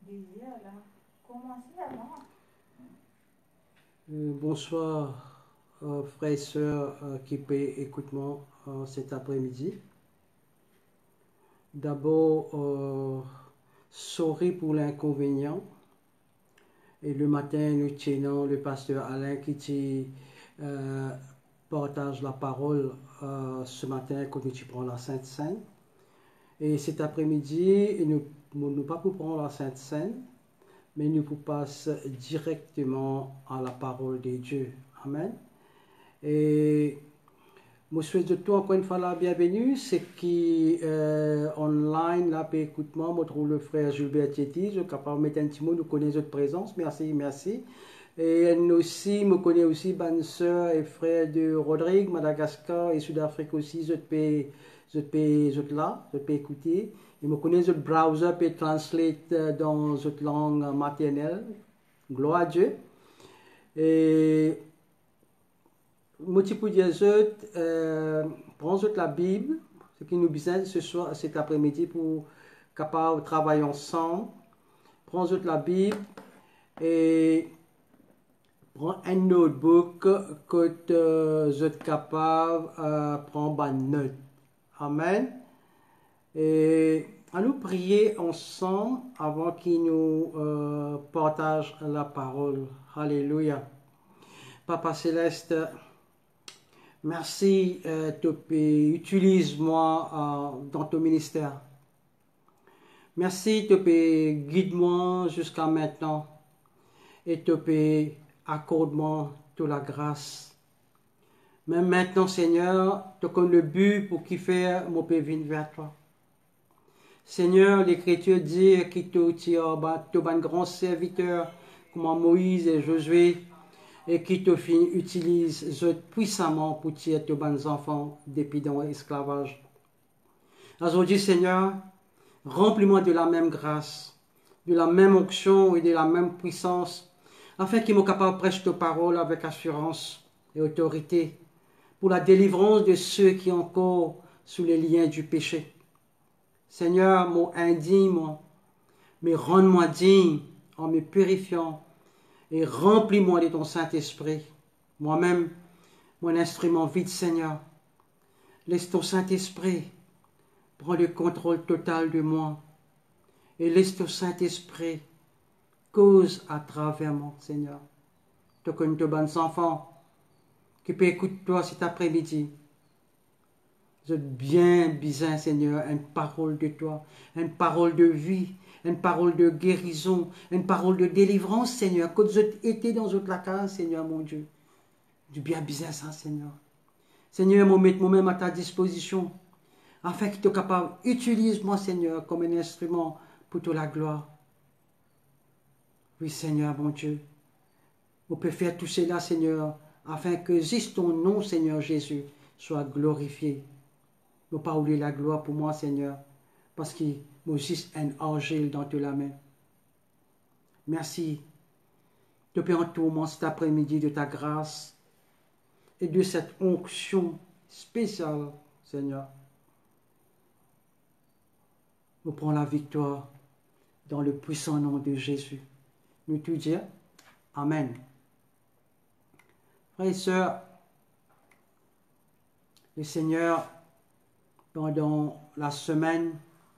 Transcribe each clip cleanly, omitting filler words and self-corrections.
Bonsoir, frères et sœurs qui peut écouter-moi cet après-midi. D'abord, sorry pour l'inconvénient. Et le matin, nous tenons le pasteur Alain qui partage la parole ce matin quand tu prends la Sainte Seine. Et cet après-midi, nous ne pas pour prendre la Sainte Seine, mais nous passons directement à la parole de Dieu. Amen. Et je souhaite de toi encore une fois la bienvenue. C'est qui online, là, écoute-moi, je trouve le frère Gilbert Tietty, je suis capable de mettre un petit mot, nous connaissons votre présence. Merci, merci. Et nous aussi, je connais aussi bonne sœur et frère de Rodrigue, Madagascar et Sud-Afrique aussi, je peux là, je peux écouter. Et je connais le browser peut translate dans votre langue maternelle. Gloire à Dieu. Et moi, je peux dire, prends la Bible, ce qui nous besoin ce soir, cet après-midi pour capable travailler ensemble. Prends la Bible et prends un notebook que vous êtes capable de prendre une note. Amen. Et à nous prier ensemble avant qu'il nous partage la parole. Alléluia. Papa Céleste, merci, utilise-moi dans ton ministère. Merci, guide-moi jusqu'à maintenant. Et accorde-moi toute la grâce. Mais maintenant, Seigneur, tu connais le but pour qui faire mon venir vers toi. Seigneur, l'Écriture dit qu'il tu es un grand serviteur comme Moïse et Josué et qui te utilise puissamment pour tirer tes bons enfants depuis dans l'esclavage. Aujourd'hui, Seigneur, remplis-moi de la même grâce, de la même onction et de la même puissance, afin qu'il me capable de prêcher ta parole avec assurance et autorité pour la délivrance de ceux qui sont encore sous les liens du péché. Seigneur, mon indigne, mais rends-moi digne en me purifiant et remplis-moi de ton Saint-Esprit. Moi-même, mon instrument vide, Seigneur. Laisse ton Saint-Esprit prendre le contrôle total de moi. Et laisse ton Saint-Esprit cause à travers moi, Seigneur. Tu connais tes bons enfants qui peuvent écouter toi cet après-midi. Je bien besoin, Seigneur, une parole de toi, une parole de vie, une parole de guérison, une parole de délivrance, Seigneur. Quand je été dans la case, Seigneur, mon Dieu. Du bien besoin ça, Seigneur. Seigneur, je mets moi-même à ta disposition, afin que tu sois capable, utilise-moi, Seigneur, comme un instrument pour toute la gloire. Oui, Seigneur, mon Dieu. On peut faire tout cela, Seigneur, afin que juste ton nom, Seigneur Jésus, soit glorifié. Ne pas oublier la gloire pour moi, Seigneur, parce que moi juste un argile dans la main. Merci. Je peux entourement cet après-midi de ta grâce et de cette onction spéciale, Seigneur. Nous prenons la victoire dans le puissant nom de Jésus. Nous te disons Amen. Frères et sœurs, le Seigneur, pendant la semaine,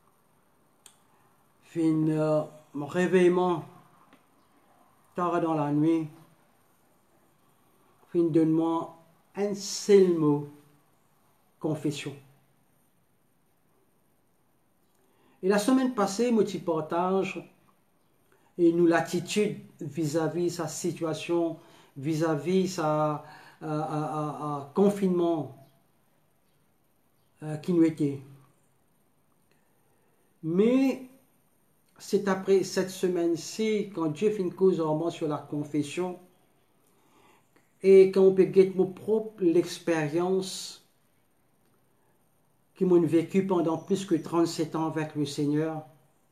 fait mon réveillement tard dans la nuit, fait donne-moi un seul mot, confession. Et la semaine passée, moi, tu partage et nous l'attitude vis-à-vis sa situation, vis-à-vis sa confinement qui nous était. Mais c'est après cette semaine-ci, quand Dieu fait une cause vraiment sur la confession, et quand on peut guetter mon propre l'expérience qui m'ont vécu pendant plus que 37 ans avec le Seigneur,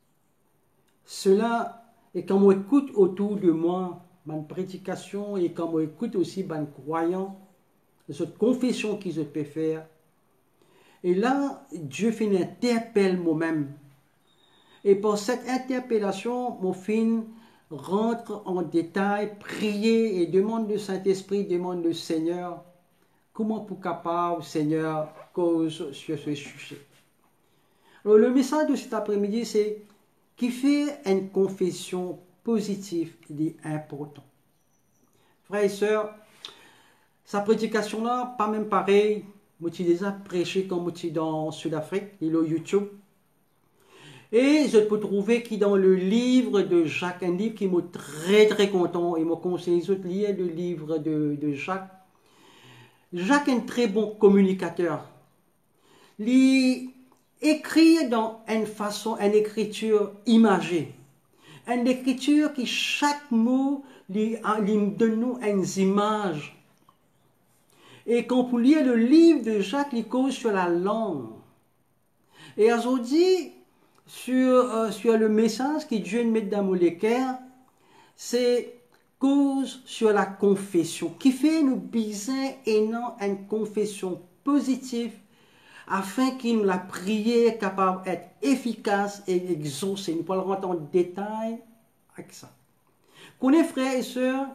cela, et quand on écoute autour de moi, ma prédication, et quand on écoute aussi ma croyant, cette confession qu'ils peuvent faire, et là, Dieu fait une interpelle moi-même Et pour cette interpellation, mon film rentre en détail, prier et demande le Saint-Esprit, demande le Seigneur, comment pour capable, Seigneur, cause sur ce sujet. Alors, le message de cet après-midi, c'est qui fait une confession positive, il est important. Frères et sœurs, sa prédication-là, pas même pareil, moi j'ai déjà prêché comme moi dans Sud-Afrique, il est au YouTube. Et je peux trouver qu'il dans le livre de Jacques, un livre qui m'a très content, et m'a conseillé de lire le livre de Jacques. Jacques est un très bon communicateur. Il écrit dans une façon, une écriture imagée. Une écriture qui, chaque mot, lui donne nous une image. Et quand vous lisez le livre de Jacques, il cause sur la langue. Et aujourd'hui, sur le message que Dieu met dans mon cœur, c'est cause sur la confession, qui fait nous besoin et non une confession positive, afin que la prière soit capable d'être efficace et exaucée. Nous pourrons rentrer en détail avec ça. Connaissez, frères et sœurs,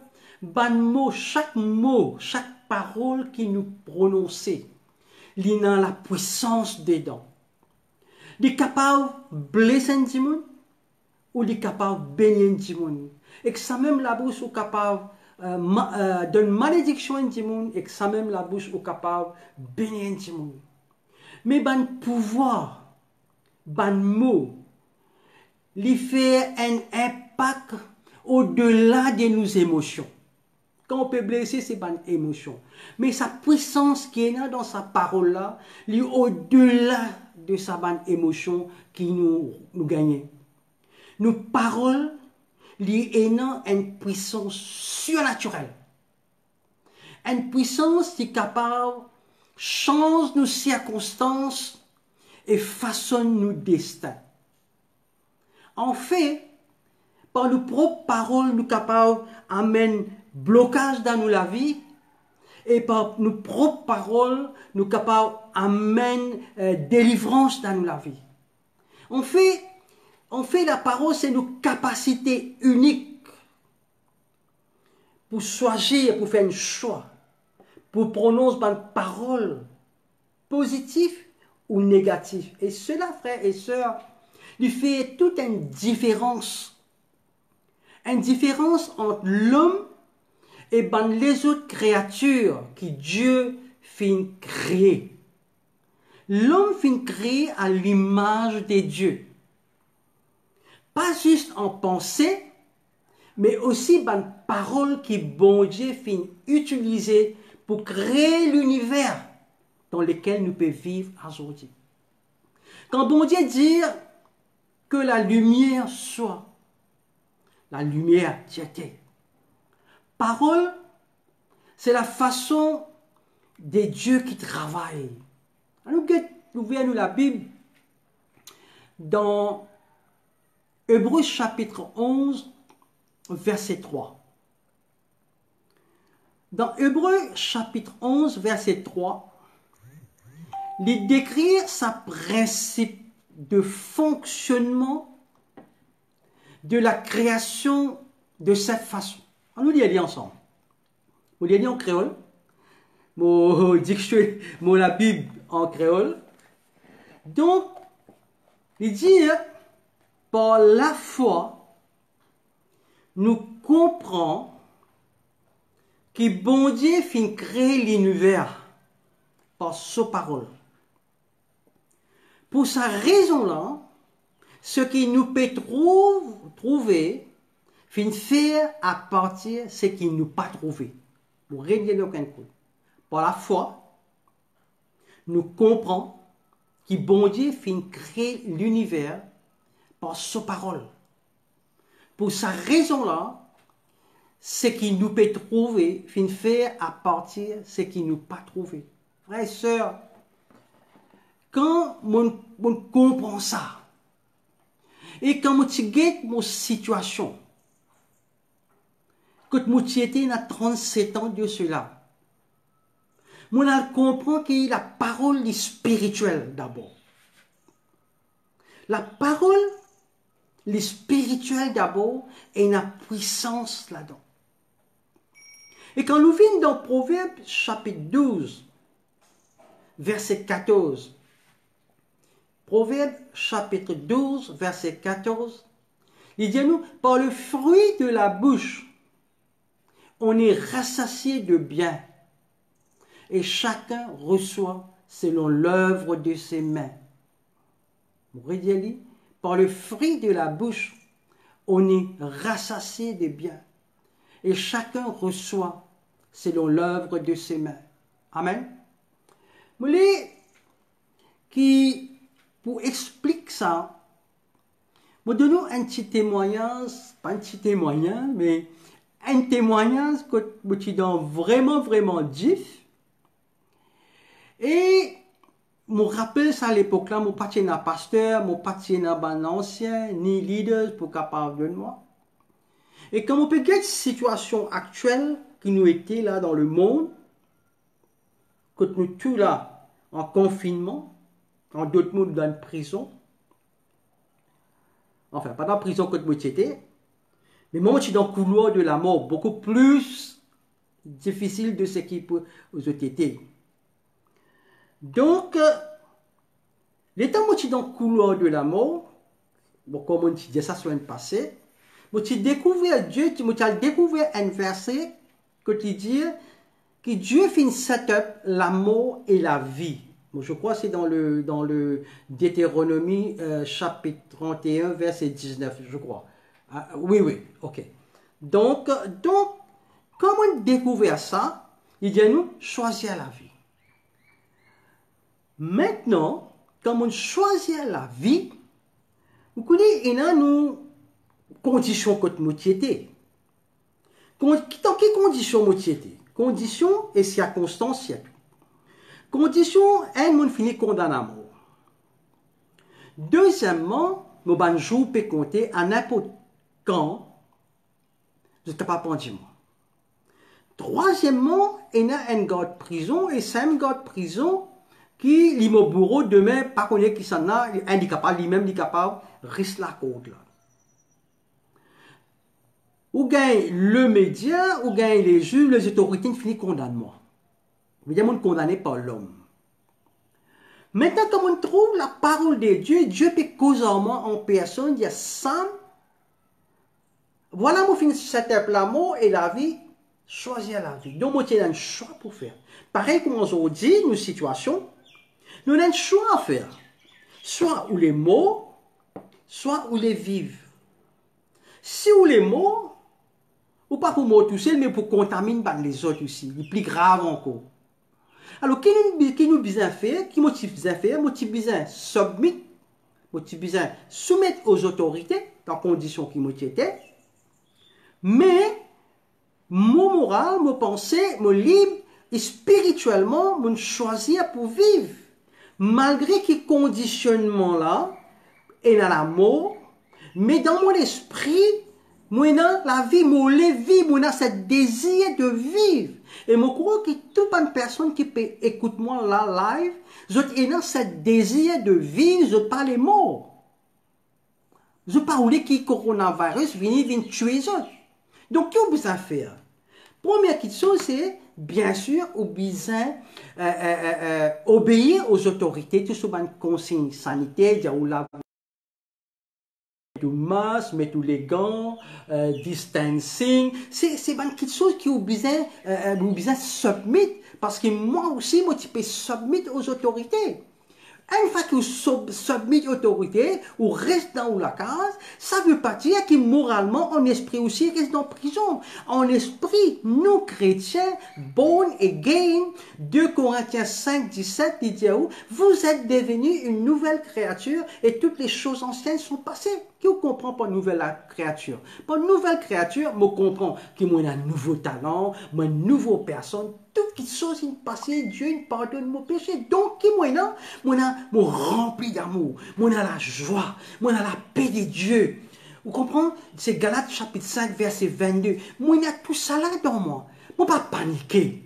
chaque parole qui nous prononçons, il a la puissance dedans. Il est capable de blesser un monde ou il est capable de bénir un monde. Et que ça même la bouche est capable de malédiction un monde et que ça même la bouche est capable de bénir un monde. Mais ban pouvoir, ban mot, il fait un impact au-delà de nos émotions. Quand on peut blesser, c'est ban émotion. Mais sa puissance qui est là dans sa parole-là, il est au-delà de sa ban émotion qui nous gagne. Nos paroles, il est là une puissance surnaturelle. Une puissance qui est capable change nos circonstances et façonne nos destins. En fait, par nos propres paroles, nous sommes capables d'amener blocage dans nos la vie, et par nos propres paroles, nous sommes capables d'amener délivrance dans nos la vie. En fait, la parole, c'est nos capacités uniques pour choisir, pour faire un choix, pour prononcer une parole positive ou négative. Et cela, frères et sœurs, il fait toute une différence. Une différence entre l'homme et les autres créatures que Dieu fait créer. L'homme fait créer à l'image de Dieu. Pas juste en pensée, mais aussi dans parole que bon Dieu fait utiliser pour créer l'univers dans lequel nous pouvons vivre aujourd'hui. Quand bon Dieu dit que la lumière soit, la lumière était. Parole, c'est la façon de Dieu qui travaille. Nous ouvrons la Bible dans Hébreux chapitre 11, verset 3. Dans Hébreux chapitre 11, verset 3, il décrit sa principe de fonctionnement de la création de cette façon. On nous lit ensemble. On lit en créole. Mon dictionnaire, la Bible en créole. Donc, il dit, par la foi, nous comprenons que bon Dieu fin créer l'univers par sa parole. Pour sa raison-là, ce qui nous peut trouver, fin faire à partir de ce qui nous pas trouvé. Pour régler aucun coup. Par la foi, nous comprenons que bon Dieu fin créer l'univers par sa parole. Pour sa raison-là, ce qui nous peut trouver, fin faire à partir de ce qui nous pas trouvé. Frères et sœurs, quand on comprend ça, et quand on regarde mon situation, quand mon était à 37 ans de cela, on comprend que la parole est spirituelle d'abord. La parole les spirituels d'abord et la puissance là-dedans. Et quand nous venons dans Proverbe chapitre 12, verset 14, Proverbe chapitre 12, verset 14, il dit à nous, par le fruit de la bouche, on est rassasié de bien, et chacun reçoit selon l'œuvre de ses mains. Vous voyez, par le fruit de la bouche, on est rassasié de bien, et chacun reçoit selon l'œuvre de ses mains. Amen. Vous voulez qui, pour expliquer ça, je donne un petit témoignage, pas un petit témoignage, mais un témoignage que je donne vraiment diff. Et je me rappelle ça à l'époque-là, je ne suis pas un pasteur, je ne suis pas un ancien, ni leader pour capable de moi. Et quand on peut regarder la situation actuelle qui nous était là dans le monde, que nous tous là en confinement, en d'autres mots dans une prison, enfin pas dans la prison que nous étions, mais moi je suis dans le couloir de la mort, beaucoup plus difficile de ce qui peut vous été. Donc, l'état où je suis dans le couloir de la mort, bon, comme on dit ça sur un passé, je découvert Dieu, je découvert un verset que tu dis que Dieu fait une setup la mort et la vie. Bon, je crois que c'est dans le Deutéronomie chapitre 31, verset 19, je crois. Ah, oui, ok. Donc, comme on découvert ça, il dit à nous, choisir la vie. Maintenant, comme on choisit la vie, vous connaissez, il y a nos conditions que nous étions. Dans quelles conditions nous étions? Conditions et circonstances. Conditions, un monde finit condamné à mort. Deuxièmement, nous ban jour peut compter à n'importe quand, je ne sais pas pour dire. Troisièmement, il y a un garde prison et c'est un garde prison qui li mo bourreau demain pas connaît qui s'en a incapable lui-même capable risque la côte là. Ou gagne le média ou gagne les juges, les autorités finissent condamnement. Mais il y a condamné par l'homme. Maintenant, comme on trouve la parole de Dieu, Dieu peut causer en personne, il y a ça. Voilà, mon fin cette la mort et la vie, choisir la vie. Donc, moi, j'ai un choix pour faire. Pareil comme on dit, une situation, nous avons un choix à faire. Soit où les mots, soit où les vivent. Si où les mots, ou pas pour moi tout seul, mais pour contaminer les autres aussi. C'est plus grave encore. Alors, qui nous besoin faire, qui motive besoin faire, motive besoin submit, motive besoin soumettre aux autorités, dans conditions qui motivent. Mais, mon moral, mon pensée, mon libre, et spirituellement, mon choisir pour vivre. Malgré que conditionnement là, et dans la mort, mais dans mon esprit, moi dans la vie, moi vie, moi dans ce désir de vivre. Et moi crois que toute une personne qui peut écouter moi là live, je dans ce désir de vivre, je parle les morts. Je parle qui coronavirus vient tuer les autres. Donc, qu'est-ce que vous besoin faire? Première question, c'est bien sûr, ou besoin obéir aux autorités, tout ce qui est consigne sanitaire, ou la tout masque, mettre tous les gants, distancing, c'est une petite chose qui ont besoin submit, parce que moi aussi, moi, je peux submit aux autorités. Une fois que vous submettez l'autorité, ou reste dans la case, ça veut pas dire que moralement, en esprit aussi, reste dans la prison. En esprit, nous chrétiens, born again, 2 Corinthiens 5, 17, il dit, vous êtes devenus une nouvelle créature et toutes les choses anciennes sont passées. Qui vous comprend par nouvelle créature? Par nouvelle créature, je comprends que moi, j'ai un nouveau talent, moi, une nouvelle personne, toutes les choses sont passées, Dieu il pardonne mon péché. Donc, qui moi, je rempli d'amour, moi, j'ai la joie, moi, j'ai la paix de Dieu. Vous comprenez? C'est Galates chapitre 5, verset 22. Moi, j'ai tout ça là dans moi. Je ne vais pas paniquer.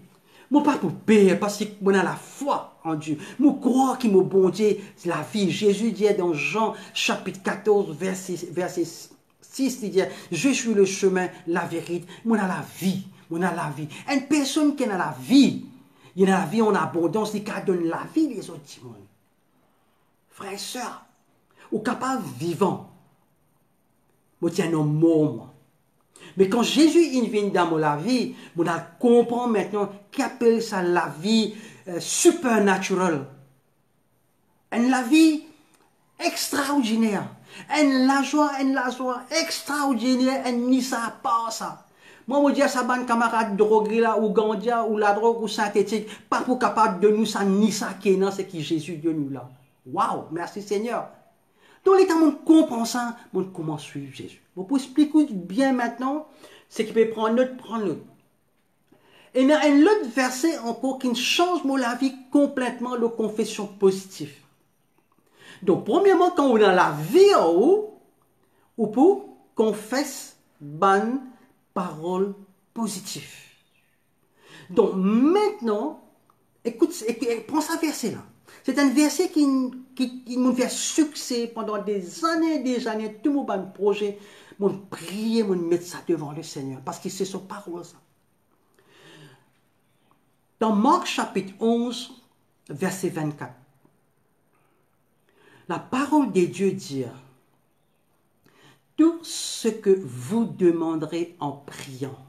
Moi, pas pour payer, parce que moi, a la foi en Dieu. Moi, crois qu'il m'a bon Dieu, la vie. Jésus dit dans Jean, chapitre 14, verset 6, il dit, je suis le chemin, la vérité. Moi, a la vie. Moi, a la vie. Une personne qui a la vie, il y a la vie en abondance, il donne la vie les autres. Frères et sœurs, ou capable vivant. Moi, tiens, un mot, moi. Mais quand Jésus il vient dans la vie, on comprend maintenant qu'il appelle ça la vie supernaturelle. La vie extraordinaire. La joie extraordinaire. Ni ça pas ça. Moi, je dis ça, ban camarade drogué là, ou gandia, ou la drogue, ou synthétique, pas pour capable de nous ça, ni ça qui est non, c'est qui Jésus de nous là. Waouh, merci Seigneur. Donc, l'état, on comprend ça, on commence à suivre Jésus. Vous pouvez expliquer bien maintenant, c'est qu'il peut prendre l'autre. Et il y a un autre verset encore qui change la vie complètement, la confession positive. Donc, premièrement, quand on a la vie en haut, on peut confesser bonne parole positive. Donc, maintenant, écoute, prends ce verset-là. C'est un verset qui nous fait succès pendant des années, tout mon projet, mon prier, mon mettre ça devant le Seigneur, parce que c'est son parole, ça. Dans Marc chapitre 11, verset 24, la parole de Dieu dit, tout ce que vous demanderez en priant,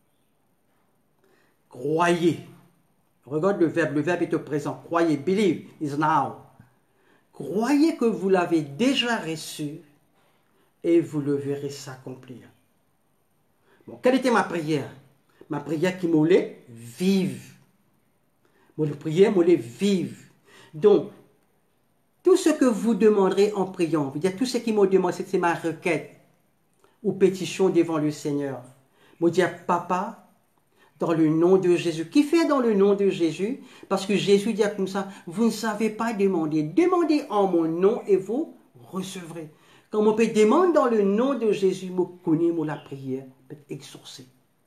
croyez. Regarde le verbe est au présent. Croyez, believe is now. Croyez que vous l'avez déjà reçu et vous le verrez s'accomplir. Bon, quelle était ma prière? Ma prière qui m'allait vive. Mon prière m'allait vive. Donc, tout ce que vous demanderez en priant, tout ce qui me demande, c'est ma requête ou pétition devant le Seigneur. Je dis, Papa, dans le nom de Jésus. Qui fait dans le nom de Jésus? Parce que Jésus dit comme ça, vous ne savez pas demander. Demandez en mon nom et vous recevrez. Quand on peut demander dans le nom de Jésus, je connais la prière, peut exaucer.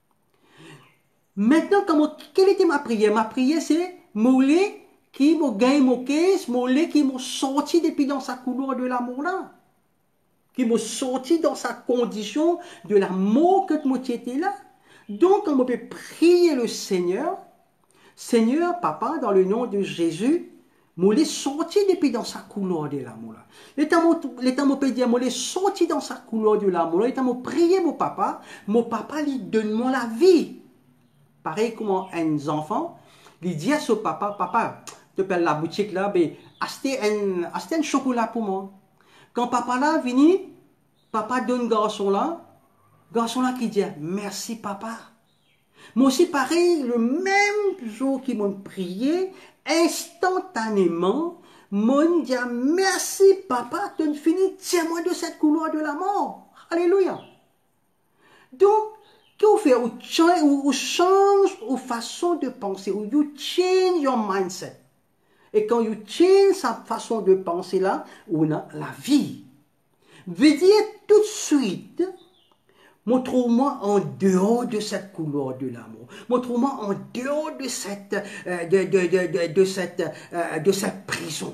Maintenant, quelle était ma prière? Ma prière, c'est mollet qui m'a gagné mon caisse, mollet qui m'a sorti depuis dans sa couleur de l'amour là. Qui m'a sorti dans sa condition de l'amour que moi étais là. Donc, on peut prier le Seigneur. Seigneur, Papa, dans le nom de Jésus, je l'ai sorti depuis dans sa couleur de l'amour. L'état, on peut dire, je l'ai sorti dans sa couleur de l'amour. L'état, on prier mon papa, lui donne-moi la vie. Pareil comme un enfant, il dit à son papa, papa, tu peux la boutique là, acheter un chocolat pour moi. Quand papa là vient, papa donne garçon là qui dit, merci papa. Moi aussi, pareil, le même jour qu'ils m'ont prié, instantanément, m'ont dit, merci papa, tu as fini, tiens-moi de cette couleur de la mort. Alléluia. Donc, qu'est-ce que vous faites? Vous changez vos façons de penser, ou you change your mindset. Et quand vous change sa façon de penser là, on a la vie. Veut dire tout de suite, montre-moi en dehors de cette couleur de l'amour. Montre-moi en dehors de cette prison.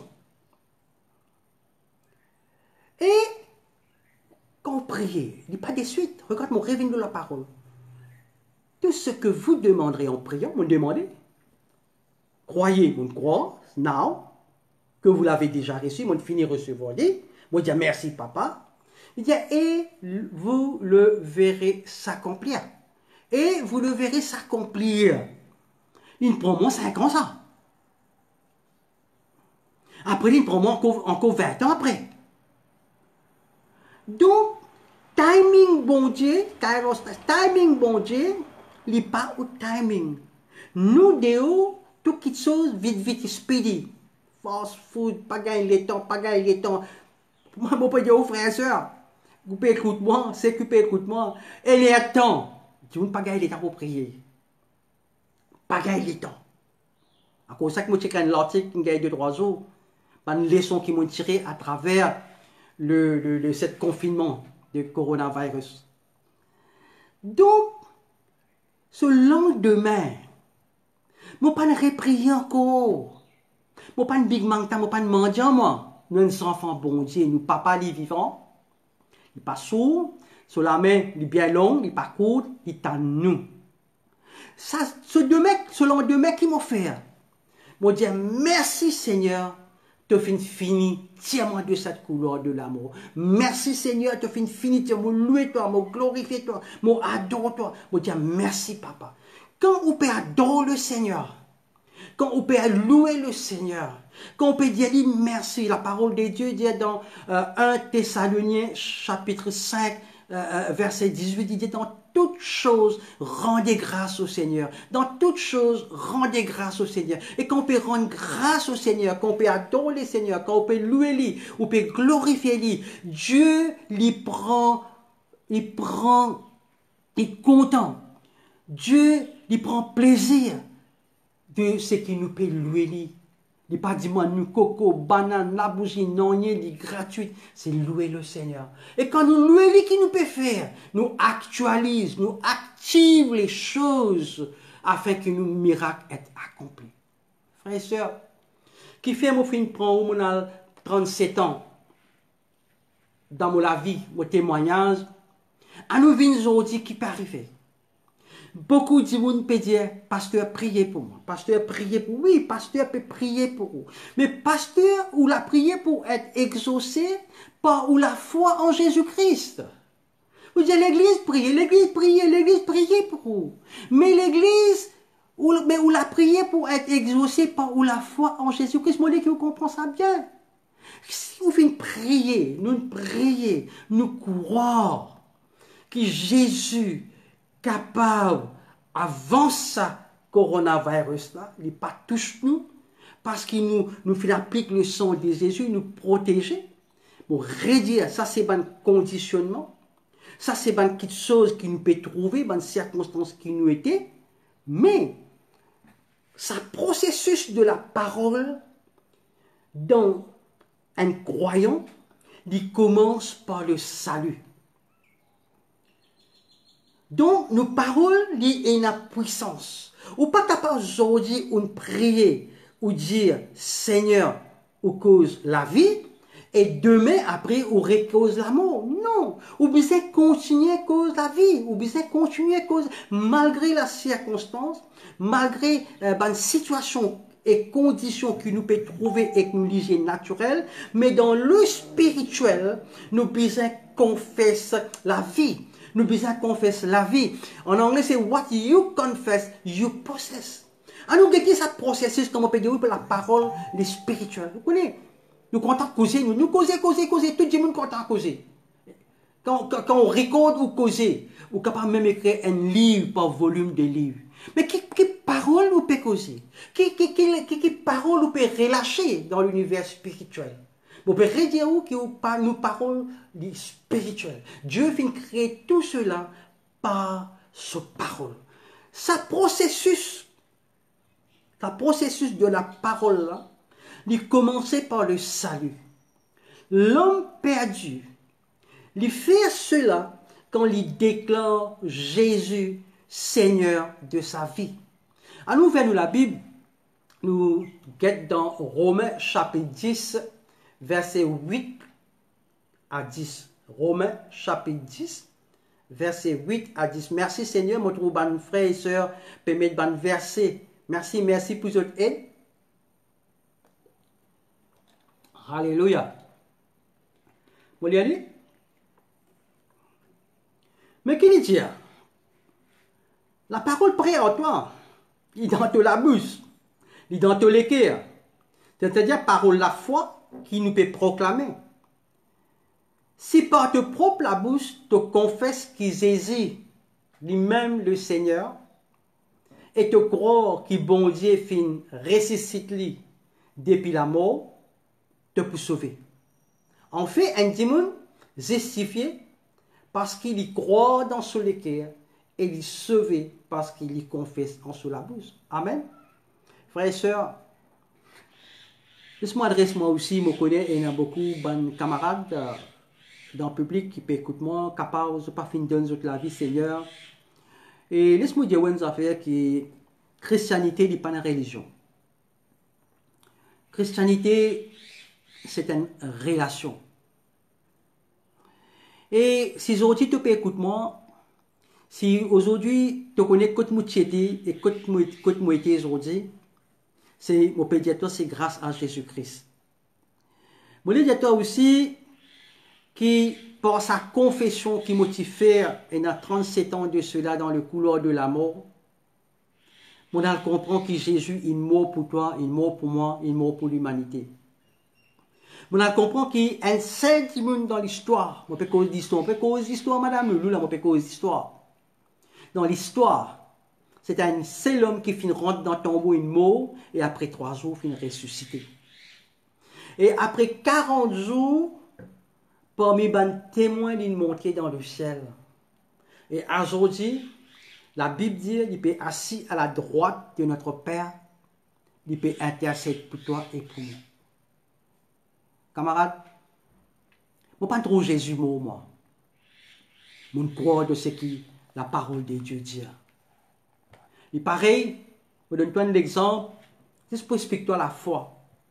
Et quand vous priez, il n'y a pas de suite. Regarde mon réveil de la parole. Tout ce que vous demanderez en priant, vous demandez. Croyez, vous croyez, now, que vous l'avez déjà reçu, vous finissez de recevoir. Vous dites merci papa. Il dit, et vous le verrez s'accomplir. Et vous le verrez s'accomplir. Il prend moins 5 ans, ça. Après, il prend moins encore 20 ans après. Donc, timing bon Dieu, Kairos, timing bon Dieu, il n'est pas au timing. Nous, Déo, tout quelque chose, vite, speedy. Fast food, pas gagner le temps. Moi, je peux dire aux frères et sœurs, coupez écoute-moi, c'est coupé écoute-moi. Et les temps, tu ne peux pas gagner le temps pour prier. Pas gagner le temps. À cause de ça, que je suis l'article qui gagne 2-3 jours, une leçon qui m'ont tiré à travers ce confinement de coronavirus. Donc, ce lendemain, Moi, pas ne prier encore. Moi, pas ne big mangta, moi, pas ne mendiant, moi. Nous, sommes enfants bon Dieu, nous, papa, les vivants. Il n'est pas sourd. Sur la main, il est bien long, il n'est pas court, il est à nous. Ça, selon deux mecs qui m'ont fait. Moi, dire merci Seigneur, tu fais fini, tiens-moi de cette couleur de l'amour. Merci Seigneur, tu fais fini, tu m'as loué toi, m'as glorifié toi, m'as adoré toi. Moi, dire merci Papa. Quand on peut adorer le Seigneur, quand on peut louer le Seigneur, quand on peut dire merci, la parole de Dieu dit dans 1 Thessaloniciens chapitre 5, verset 18, il dit dans toutes choses, rendez grâce au Seigneur. Dans toutes choses, rendez grâce au Seigneur. Et quand on peut rendre grâce au Seigneur, quand on peut adorer le Seigneur, quand on peut louer lui, on peut glorifier lui, Dieu il est content. Dieu il prend plaisir de ce qui nous peut louer lui. Il n'est pas dit moi, nous, coco, banane, la bougie, non, il est gratuit. C'est louer le Seigneur. Et quand nous louons lui, qui nous peut faire? Nous actualise, nous active les choses afin que nos miracles soient accomplis. Frères et sœurs, qui fait mon film prend où mon 37 ans dans mon vie, mon témoignage, à nous venir aujourd'hui qui peut arriver. Beaucoup de gens peuvent dire, pasteur, priez pour moi. Pasteur, priez pour moi. Oui, pasteur peut prier pour vous. Mais pasteur, ou la prière pour être exaucé par ou la foi en Jésus-Christ. Vous dites, l'église prie, l'église prie pour vous. Mais l'église, ou la prière pour être exaucé par ou la foi en Jésus-Christ, moi, je dis que vous comprenez ça bien. Si vous faites prier, nous croire que Jésus capable, avant ça, coronavirus là, il n'est pas touche nous, parce qu'il nous fait appliquer le sang de Jésus, nous protéger. Pour redire, ça c'est un conditionnement, ça c'est une petite chose qui nous peut trouver, une circonstance qui nous était, mais ce processus de la parole dans un croyant, il commence par le salut. Donc, nos paroles, il y a une puissance. Ou pas capable aujourd'hui de prier ou dire Seigneur, ou cause la vie, et demain après, ou cause la mort. Non. Ou besoin continuer cause la vie, ou besoin continuer cause, malgré la circonstance, malgré la situation et conditions que nous pouvons trouver et que nous lisons naturelles, mais dans le spirituel, nous besoin confesser la vie. Nous besoin confesser la vie. En anglais, c'est what you confess, you possess. À nous guetter ce processus, comme on peut dire, pour la parole, les spirituels. Vous connaissez? Nous comptons causer, nous causer, tout le monde content causer. Quand on record ou causer, ou capable même écrire un livre par volume de livres. Mais qui parole nous peut causer? Qui parole nous peut relâcher dans l'univers spirituel? Vous pouvez redire où nous parlons du spirituel. Dieu vient créer tout cela par sa parole. Ce processus de la parole là, il commençait par le salut. L'homme perdu, il fait cela quand il déclare Jésus Seigneur de sa vie. À nous vers nous la Bible, nous guettons dans Romains chapitre 10, verset 8 à 10. Romains chapitre 10, verset 8 à 10. Merci Seigneur, mon frère et soeur, permettre de verset. Merci pour votre aide. Alléluia. Vous voulez aller? Mais qui dit? La parole prête en toi. Il est dans la bouche. Il est dans les cœurs. C'est-à-dire parole la foi qui nous peut proclamer. Si par te propre la bouche, tu confesses qu'il Jésus, lui-même le Seigneur, et te croire qu'il bon Dieu fin ressuscite lui depuis la mort, te pour sauver. En fait, un démon justifié parce qu'il y croit dans son cœur et il est sauvé parce qu'il y confesse en sous la bouche. Amen. Frères et sœurs, laisse-moi adresser moi aussi, je connais et il y a beaucoup de camarades dans le public qui peut écouter moi, capables de pas finir de donner la vie, Seigneur. Et laisse-moi dire une affaire qui Christianité n'est pas une religion. Christianité, c'est une relation. Et si aujourd'hui tu peux écouter moi, si aujourd'hui tu connais côté moitié et côté moitié aujourd'hui, c'est mon pédiatre, c'est grâce à Jésus-Christ. Mon pédiatre aussi, qui par sa confession qui m'a fait, il y a 37 ans de cela dans le couloir de la mort, on a compris que Jésus est mort pour toi, il est mort pour moi, il est mort pour l'humanité. On a compris qu'il y a un seul monde dans l'histoire. On peut causer d'histoire, on peut causer d'histoire, madame Loulou, là, on peut causer d'histoire. Dans l'histoire, c'est un seul homme qui finit rentre dans le tombeau, il mort, et après 3 jours, il finit ressuscité. Et après 40 jours, parmi les témoins, il est monté dans le ciel. Et aujourd'hui, la Bible dit, il peut assis à la droite de notre Père, il peut intercéder pour toi et pour nous. Camarades, je ne pas trop Jésus, moi. Je crois de ce que la parole de Dieu dit. Et pareil, je donne-toi un exemple, juste pour expliquer toi la foi.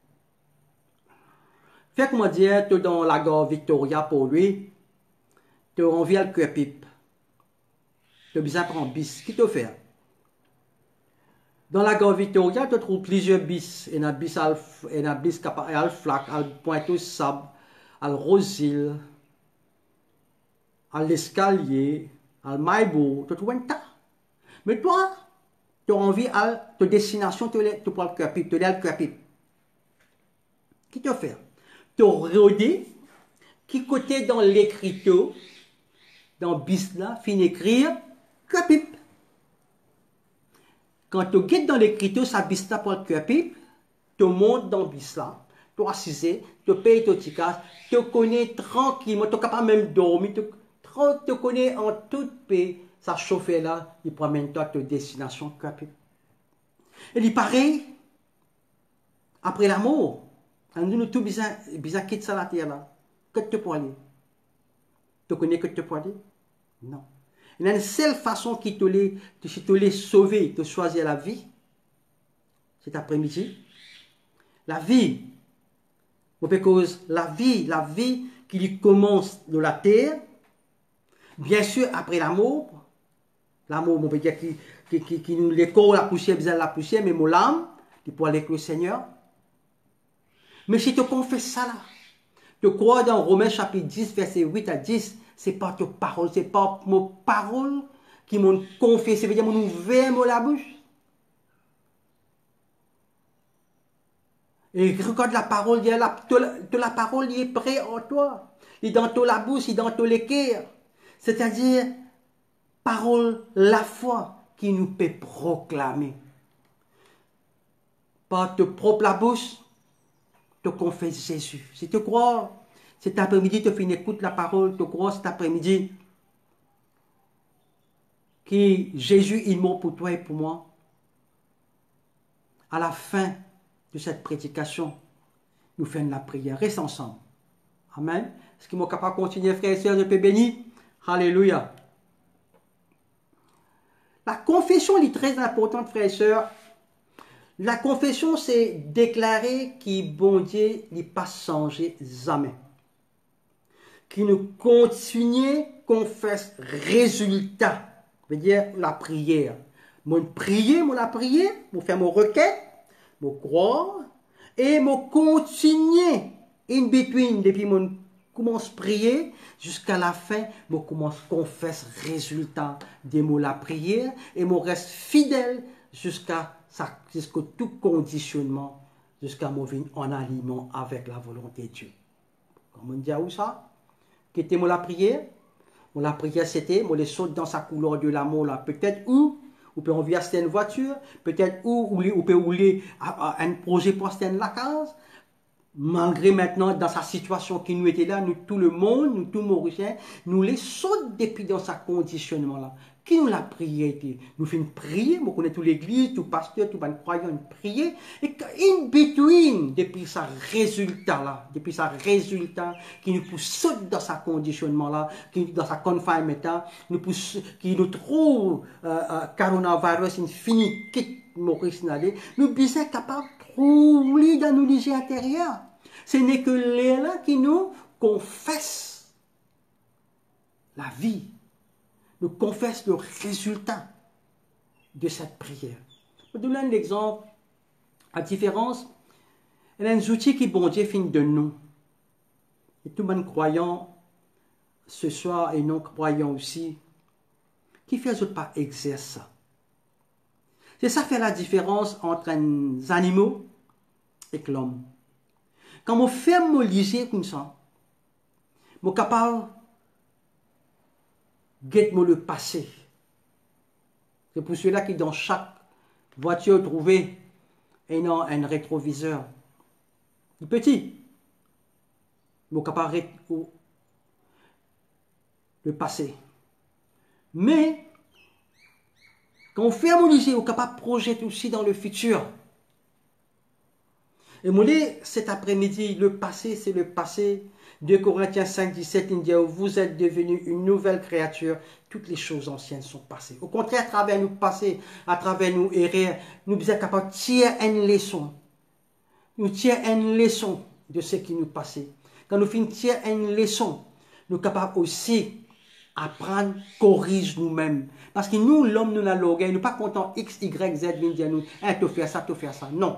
Fais comment dire, tu es dans la gare Victoria pour lui, tu as envie de le pipe. Tu as besoin de prendre un bis. Qui te fait? Dans la gare Victoria, tu trouves plusieurs bis. Il y a un bis à le flac, à pointe au sable, à le rosil, à l'escalier, à le maïbo. Tu trouves un tas. Mais toi, tu as envie à ta destination, tu prends le cœur pipe, tu as le cœur pipe. Qui te fait? Tu as regardé qui côté dans l'écriture, dans bis là, fin écrire cœur pipe. Quand tu guettes dans l'écriture, ça bis là pour le cœur pipe, tu montes dans bis là, tu assisé, tu payes ton ticket, tu connais tranquillement, tu es capable même de dormir, tu connais en toute paix, ça chauffe là, il promène toi à ta destination cœur pipe. Et il pareil, après la mort, nous tout bizarre quitte ça la terre là, que tu peux aller. Tu connais que tu peux aller? Non. Il y a une seule façon qui te les sauver, de choisir la vie. Cet après-midi. La vie. Parce la vie qui commence de la terre, bien sûr après l'amour, on peut dire qui nous les corps, la poussière, bizarre la poussière, mais mon âme, qui peut aller avec le Seigneur. Mais si tu confesses ça là, tu crois dans Romains chapitre 10, verset 8 à 10, c'est pas ta parole, c'est pas mon parole qui m'ont confessé, c'est-à-dire mon ouvert la bouche. Et regarde la parole, la parole est près en toi. Il est dans ta bouche, il est dans ton cœur. C'est-à-dire, parole, la foi qui nous peut proclamer. Par ta propre bouche, tu confesses Jésus. Si tu crois, cet après-midi, tu finis écoute la parole, tu crois cet après-midi que Jésus est mort pour toi et pour moi. À la fin de cette prédication, nous faisons la prière. Reste ensemble. Amen. Est-ce qu'il est capable de continuer, frères et sœurs, de paix béni? Alléluia. La confession est très importante, frères et sœurs. La confession, c'est déclarer que bon Dieu n'est pas changé jamais. Qui nous continue confesse résultat. Ça veut dire la prière. Mon prier, mon la prière, mon faire mon requête, mon croire, et mon continuer in between, depuis mon commence à prier, jusqu'à la fin, mon commence confesse résultat de mon la prière, et mon reste fidèle jusqu'à tout conditionnement, jusqu'à mon vie en aliment avec la volonté de Dieu. Comment on dit où ça? Qui était mon la prière? Mon la prière c'était, mon les saute dans sa couleur de l'amour là, peut-être où peut envie acheter une voiture, peut-être où peut rouler un projet pour acheter la case, malgré maintenant dans sa situation qui nous était là, nous tout le monde, nous tout Mauriciens, nous les saute depuis dans sa conditionnement là. Qui nous l'a prié? Nous faisons une prière, nous connaissons toute l'église, tout pasteur, tout croyant, une prière. Et in between, depuis ce résultat-là, qui nous pousse sauter dans sa conditionnement-là, dans sa confinement, qui nous trouve, coronavirus, infini, quitte Maurice Nadé, nous sommes capables de trouver dans nos lieux intérieurs. Ce n'est que là qui nous confesse la vie, nous confesse le résultat de cette prière. Je vous donne un exemple. À différence, il y a un outil qui, bon Dieu, fait de nous. Et tout le monde croyant, ce soir, et non croyant aussi, qui fait pas exercer ça. C'est ça fait la différence entre les animaux et l'homme. Quand on fait mon liser comme ça, je suis capable de le passé. C'est pour cela que dans chaque voiture trouvée, un rétroviseur. Petit. Je suis capable de le passé. Mais, quand on fait mon liser, on est capable de projeter aussi dans le futur. Et moi, cet après-midi, le passé, c'est le passé. 2 Corinthiens 5, 17, il dit, vous êtes devenus une nouvelle créature. Toutes les choses anciennes sont passées. Au contraire, à travers nous passés, à travers nous erreurs, nous sommes capables de tirer une leçon. Nous tirons une leçon de ce qui nous passait. Quand nous finissons tirer une leçon, nous sommes capables aussi apprendre, corriger nous-mêmes. Parce que nous, l'homme, nous l'avons l'orgueil. Nous ne sommes pas contents X, Y, Z, viennent dire nous, tu fais ça, tu fais ça. Non.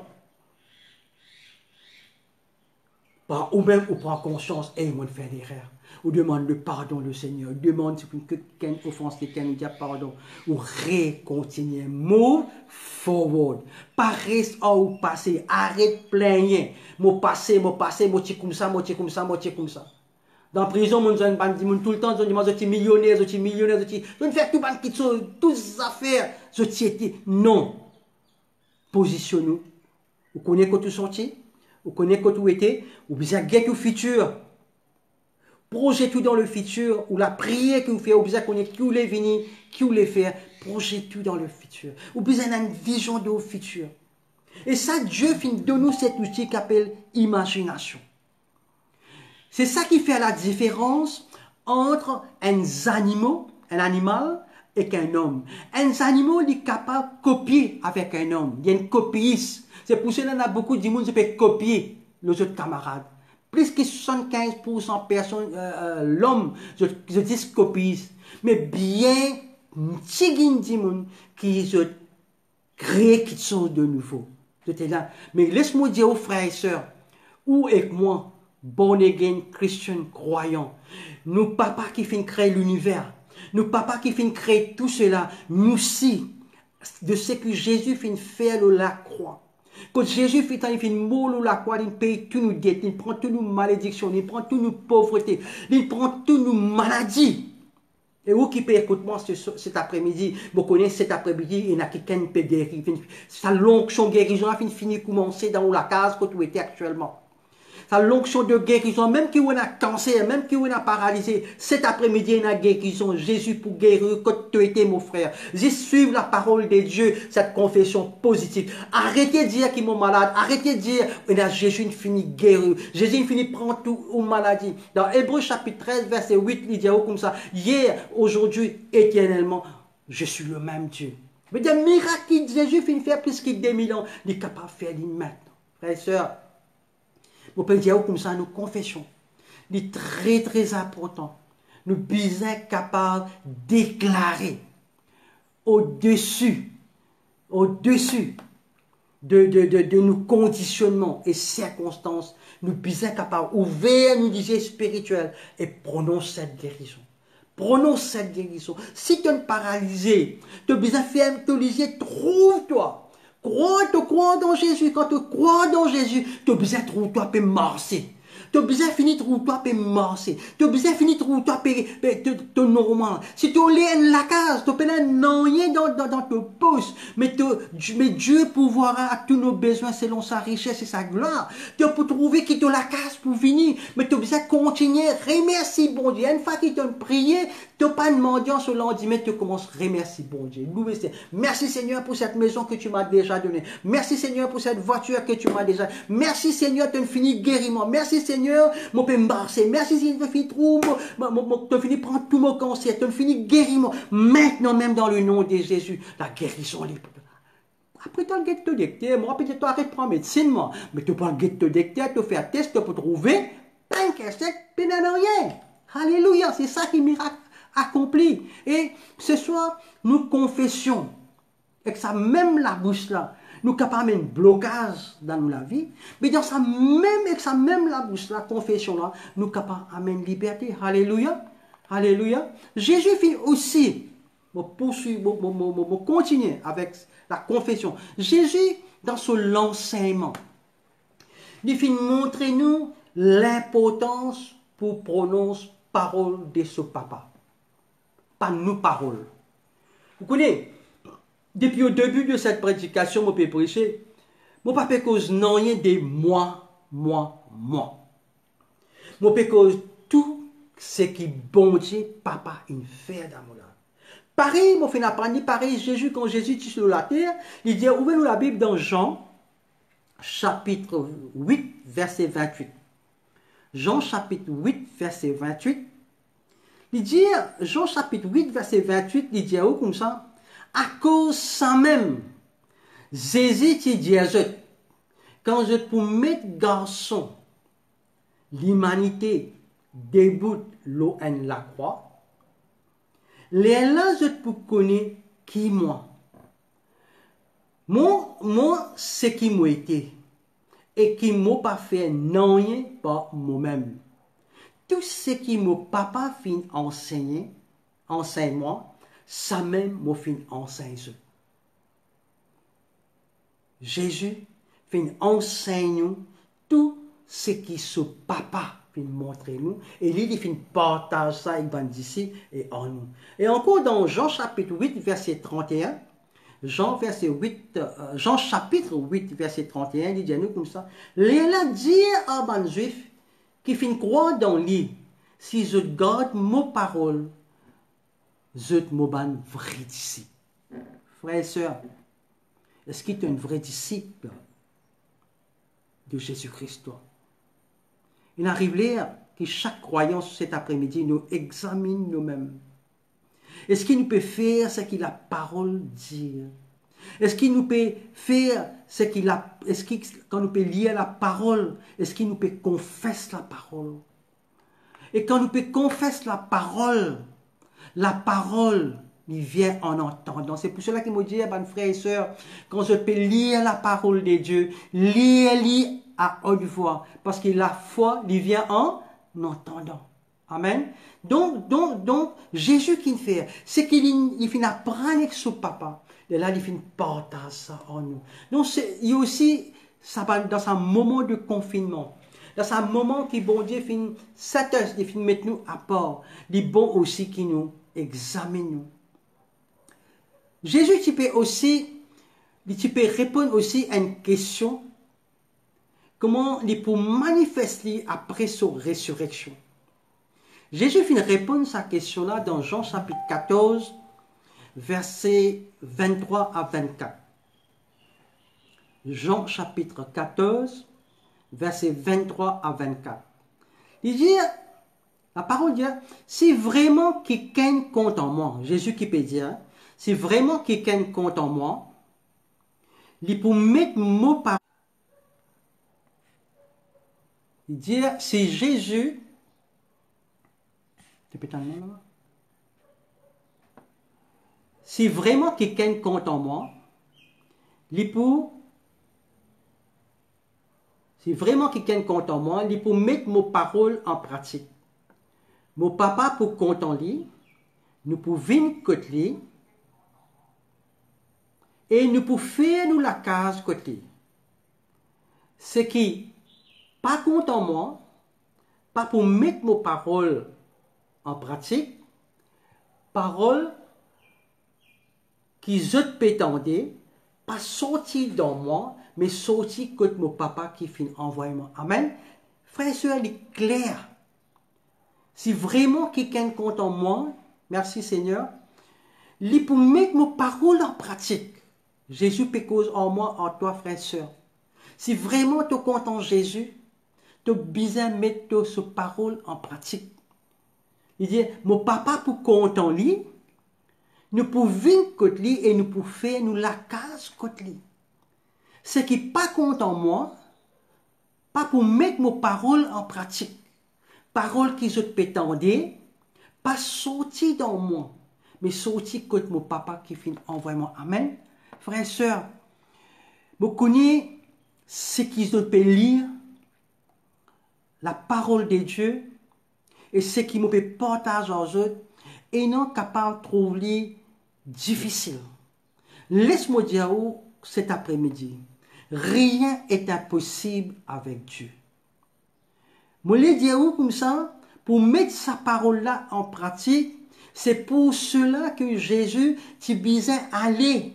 Ou même, on prend conscience, et on fait l'erreur. On demande le pardon du Seigneur. On demande si quelqu'un offense quelqu'un, nous dit pardon. Ou continuer. Move forward. Pas reste au passé. Arrête de plaigner. Mon passé, moi, comme ça. Dans la prison, mon jeune bandit, tout le temps, je dis, millionnaire, je ne fais tout ban qui sont, toutes ces affaires, je t'y non. Positionne-nous. Vous connaissez quand tu sortis? Vous connaissez quand vous étiez, vous besoin de get au futur. Projet tout dans le futur, ou la prière que vous faites, vous besoin de connaître qui vous voulez venir, qui vous voulez faire. Projet tout dans le futur. Vous besoin d'une vision de votre futur. Et ça, Dieu finit de nous cet outil qu'il appelle imagination. C'est ça qui fait la différence entre un animal et un homme. Un animal est capable de copier avec un homme. Il y a une copiste. C'est pour cela qu'il y a beaucoup de gens qui peuvent copier les autres camarades. Plus que 75% personnes, l'homme, je dis copiste. Mais bien, petit de gens qui se créent quelque chose de nouveau. Là. Mais laisse-moi dire aux frères et sœurs, ou avec moi, born again, Christian, croyants, nous papa qui fait créer l'univers, nous papa qui fait créer tout cela, nous aussi, de ce que Jésus fait faire la croix. Quand Jésus fait mourir la croix, il paye tous nos dettes, il prend toutes nos malédictions, il prend toutes nos pauvretés, il prend toutes nos maladies. Et vous qui peut écouter moi cet après-midi, vous connaissez cet après-midi, il y a quelqu'un qui peut guérir. Sa l'onction guérison a fini de commencer dans la case que tu étais actuellement. Sa l'onction de guérison, même qui on a cancer, même qui on a paralysé, cet après-midi, il y a guérison. Jésus pour guérir, que tu étais mon frère. Juste suivre la parole de Dieu, cette confession positive. Arrêtez de dire qu'ils sont malades. Arrêtez de dire, Jésus finit guérir. Jésus finit prendre tout aux maladies. Dans Hébreux chapitre 13, verset 8, il dit comme ça, hier, aujourd'hui, éternellement, je suis le même Dieu. Mais des miracles que Jésus finit faire plus que 2000 ans, il est capable de faire maintenant. Frères et sœurs, on peut dire comme ça, nous confessions. C'est très très important. Nous sommes capables de déclarer au-dessus de nos conditionnements et circonstances, nous sommes capables d'ouvrir nos yeux spirituels et prononcer cette guérison. Prononce cette guérison. Si tu es paralysé, tu as besoin de faire ton yeux, trouve-toi. Crois dans Jésus. Quand tu crois dans Jésus, tu as besoin de trouver toi pour marcher. Tu as besoin de finir trouver toi pour marcher. Tu as besoin de finir trouver toi pour normal. Si tu es la case, tu peux rien dans ton poste. Mais Dieu pourvoira à tous nos besoins selon sa richesse et sa gloire. Tu peux trouver qui te la case pour venir. Mais tu as besoin de continuer. Remercie bon Dieu. Une fois qu'il t'a prié, tu n'as pas demandé en ce lendemain, tu commences à remercier bon Dieu. Merci Seigneur pour cette maison que tu m'as déjà donnée. Merci Seigneur pour cette voiture que tu m'as déjà. Merci Seigneur, tu as fini guériment. Merci Seigneur, mon père marcher. Merci Seigneur, tu as fini tu as fini prendre tout mon cancer. Tu as fini guériment. Maintenant même dans le nom de Jésus, la guérison libre. Après, tu as le guet de docteur. Moi, peut-être tu arrêtes de prendre médecine, moi. Mais tu prends le guet de docteur, tu fais un test, tu peux trouver. Pas une cassette, puis rien. Alléluia, c'est ça qui est miracle accompli. Et ce soir, nous confessions. Et que ça, même la bouche là, nous capables un blocage dans la vie. Mais dans ça même, et ça même la bouche là, confession là, nous capables amener liberté. Alléluia. Alléluia. Jésus fait aussi, continuer avec la confession. Jésus, dans son enseignement, il fait montrer nous l'importance pour prononcer parole de ce papa. Pas nous paroles. Vous connaissez, depuis le début de cette prédication, je peux prêcher, je ne peux pas cause rien de moi. Je peux cause tout ce qui bon Dieu, papa, il fait dans mon âme. Pareil, je fais apprendre, pareil, Jésus, quand Jésus est sur la terre, il dit, ouvrez-nous la Bible dans Jean, chapitre 8, verset 28. Jean, chapitre 8, verset 28. Il dit, Jean chapitre 8, verset 28, il dit comme ça, à cause ça même, Jésus dit quand je pour mettre garçon, l'humanité débute l'eau en la croix, les là je pour connaître qui moi. Moi, c'est qui moi été, et qui m'a pas fait rien par moi-même. Tout ce qui mon papa fin enseigner, enseigne-moi, ça même m'a fin enseigne. Jésus fin enseigne tout ce qui ce papa fin montre nous, et lui il fin partage ça avec d'ici et en nous. Et encore dans Jean chapitre 8, verset 31, Jean chapitre 8, verset 31, il dit nous comme ça, les là dire à ban juif, qui fin croire dans lui, si je garde mon parole, je me ban vrai disciple. Frères et sœurs, est-ce qu'il est un vrai disciple de Jésus-Christ, toi? Il arrive là que chaque croyant cet après-midi nous examine nous-mêmes. Est-ce qu'il nous peut faire ce que la parole dit? Est-ce qu'il nous peut faire ce qu'il a, quand nous peut lire la parole, est-ce qu'il nous peut confesser la parole? Et quand nous peut confesser la parole, il vient en entendant. C'est pour cela qu'il me dit, ben, frères et sœurs, quand je peux lire la parole de Dieu, lire à haute voix, parce que la foi, il vient en entendant. Amen. Donc, Jésus qui fait, c'est qu'il finit apprendre avec son papa. Et là, il finit partager ça en nous. Donc, il y a aussi, dans un moment de confinement, dans un moment qui, bon Dieu, finit 7 heures, il finit mettre nous à part. Il est bon aussi qui nous examine nous. Jésus, tu peux répondre aussi à une question. Comment il peut manifester après sa résurrection? Jésus finit répondre à cette question-là dans Jean chapitre 14, versets 23 à 24. Jean chapitre 14, versets 23 à 24. Il dit, la parole dit, si vraiment quelqu'un compte en moi, Jésus qui peut dire, si vraiment quelqu'un compte en moi, il peut mettre mot par. Il dit, si Jésus, si vraiment quelqu'un compte en moi, il peut, si vraiment quelqu'un compte en moi, il peut mettre mes paroles en pratique. Mon papa pour compte en lui, nous pouvons venir côté lui, et nous pouvons faire nous la case côté. Ce qui pas compte en moi, pas pour mettre mes paroles en pratique, paroles qui je prétendais, pas sortir dans moi, mais sortir côté mon papa qui finit envoyer moi. Amen. Frère et soeur, il est clair. Si vraiment quelqu'un compte en moi, merci Seigneur, il pour mettre mes paroles en pratique. Jésus peut cause en moi, en toi, frère et soeur. Si vraiment tu comptes en Jésus, tu as besoin de mettre ces paroles en pratique. Il dit, mon papa pour compte en lui, nous pouvons vivre côté lui et nous pouvons faire nous la case côté lui. Ce qui n'est pas compte en moi, pas pour mettre mes paroles en pratique. Paroles qui je prétendais, pas sortir dans moi, mais sortir côté mon papa qui finit envoyer moi. Amen. Frères et sœurs, vous connaissez ce qu'ils ont pu lire, la parole de Dieu, et ce qui me peut partager aux autres, et non capable de trouver difficile. Laisse-moi dire cet après-midi, rien n'est impossible avec Dieu. Je vais dire comme ça, pour mettre sa parole-là en pratique, c'est pour cela que Jésus t'a besoin d'aller.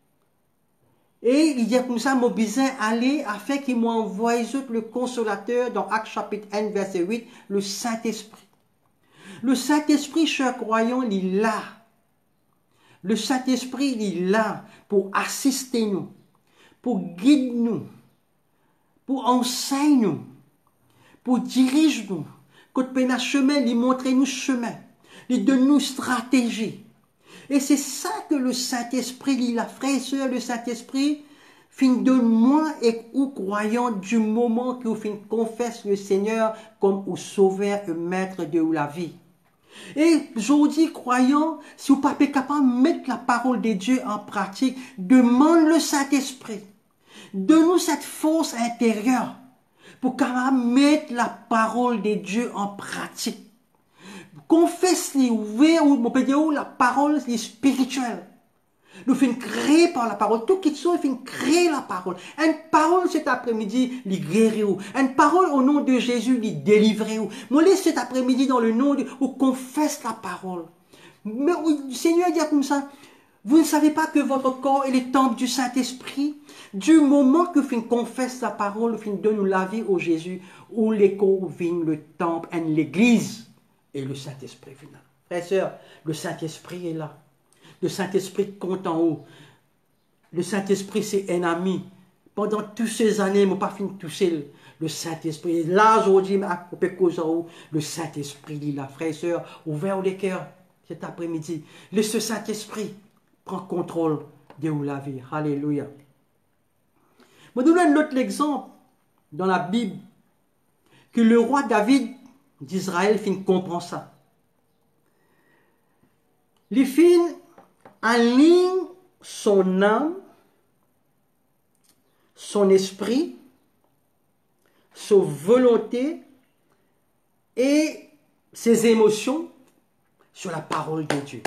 Et il dit comme ça, mon besoin aller afin qu'il m'envoie le consolateur dans Actes chapitre 1, verset 8, le Saint-Esprit. Le Saint-Esprit, chers croyants, il est là. Le Saint-Esprit, il est là pour assister nous, pour guider nous, pour enseigner nous, pour diriger nous. Quand on a un chemin, il montre nous chemin, il donne nous stratégie. Et c'est ça que le Saint-Esprit, il a, frère et soeur, le Saint-Esprit, fin de moi et ou croyant du moment que vous fin confesse le Seigneur comme au sauveur et maître de la vie. Et aujourd'hui, croyant, si vous n'êtes pas capable de mettre la parole de Dieu en pratique, demande le Saint-Esprit. Donne-nous cette force intérieure pour capable mettre la parole de Dieu en pratique. Confesse-les, on peut dire la parole est spirituelle. Nous finissons créer par la parole. Tout qui soit, nous finissons créer la parole. Une parole cet après-midi, il guérit. Une parole au nom de Jésus, il délivre. Moi, cet après-midi, dans le nom de Dieu, on confesse la parole. Mais le Seigneur dit comme ça, vous ne savez pas que votre corps est le temple du Saint-Esprit? Du moment que vous confesse la parole, vous donne la vie au Jésus, où les corps viennent le temple et l'église. Et le Saint-Esprit vient là. Frères et sœurs, le Saint-Esprit est là. Le Saint-Esprit compte en haut. Le Saint-Esprit, c'est un ami. Pendant toutes ces années, je n'ai pas fini de toucher le Saint-Esprit. Là, aujourd'hui, le Saint-Esprit, il est là. Frères et sœurs, ouvrez les cœurs cet après-midi. Laisse le Saint-Esprit prendre contrôle de la vie. Alléluia. Je vais donner un autre exemple dans la Bible que le roi David d'Israël comprend ça. Les filles alignent son âme, son esprit, sa volonté et ses émotions sur la parole de Dieu.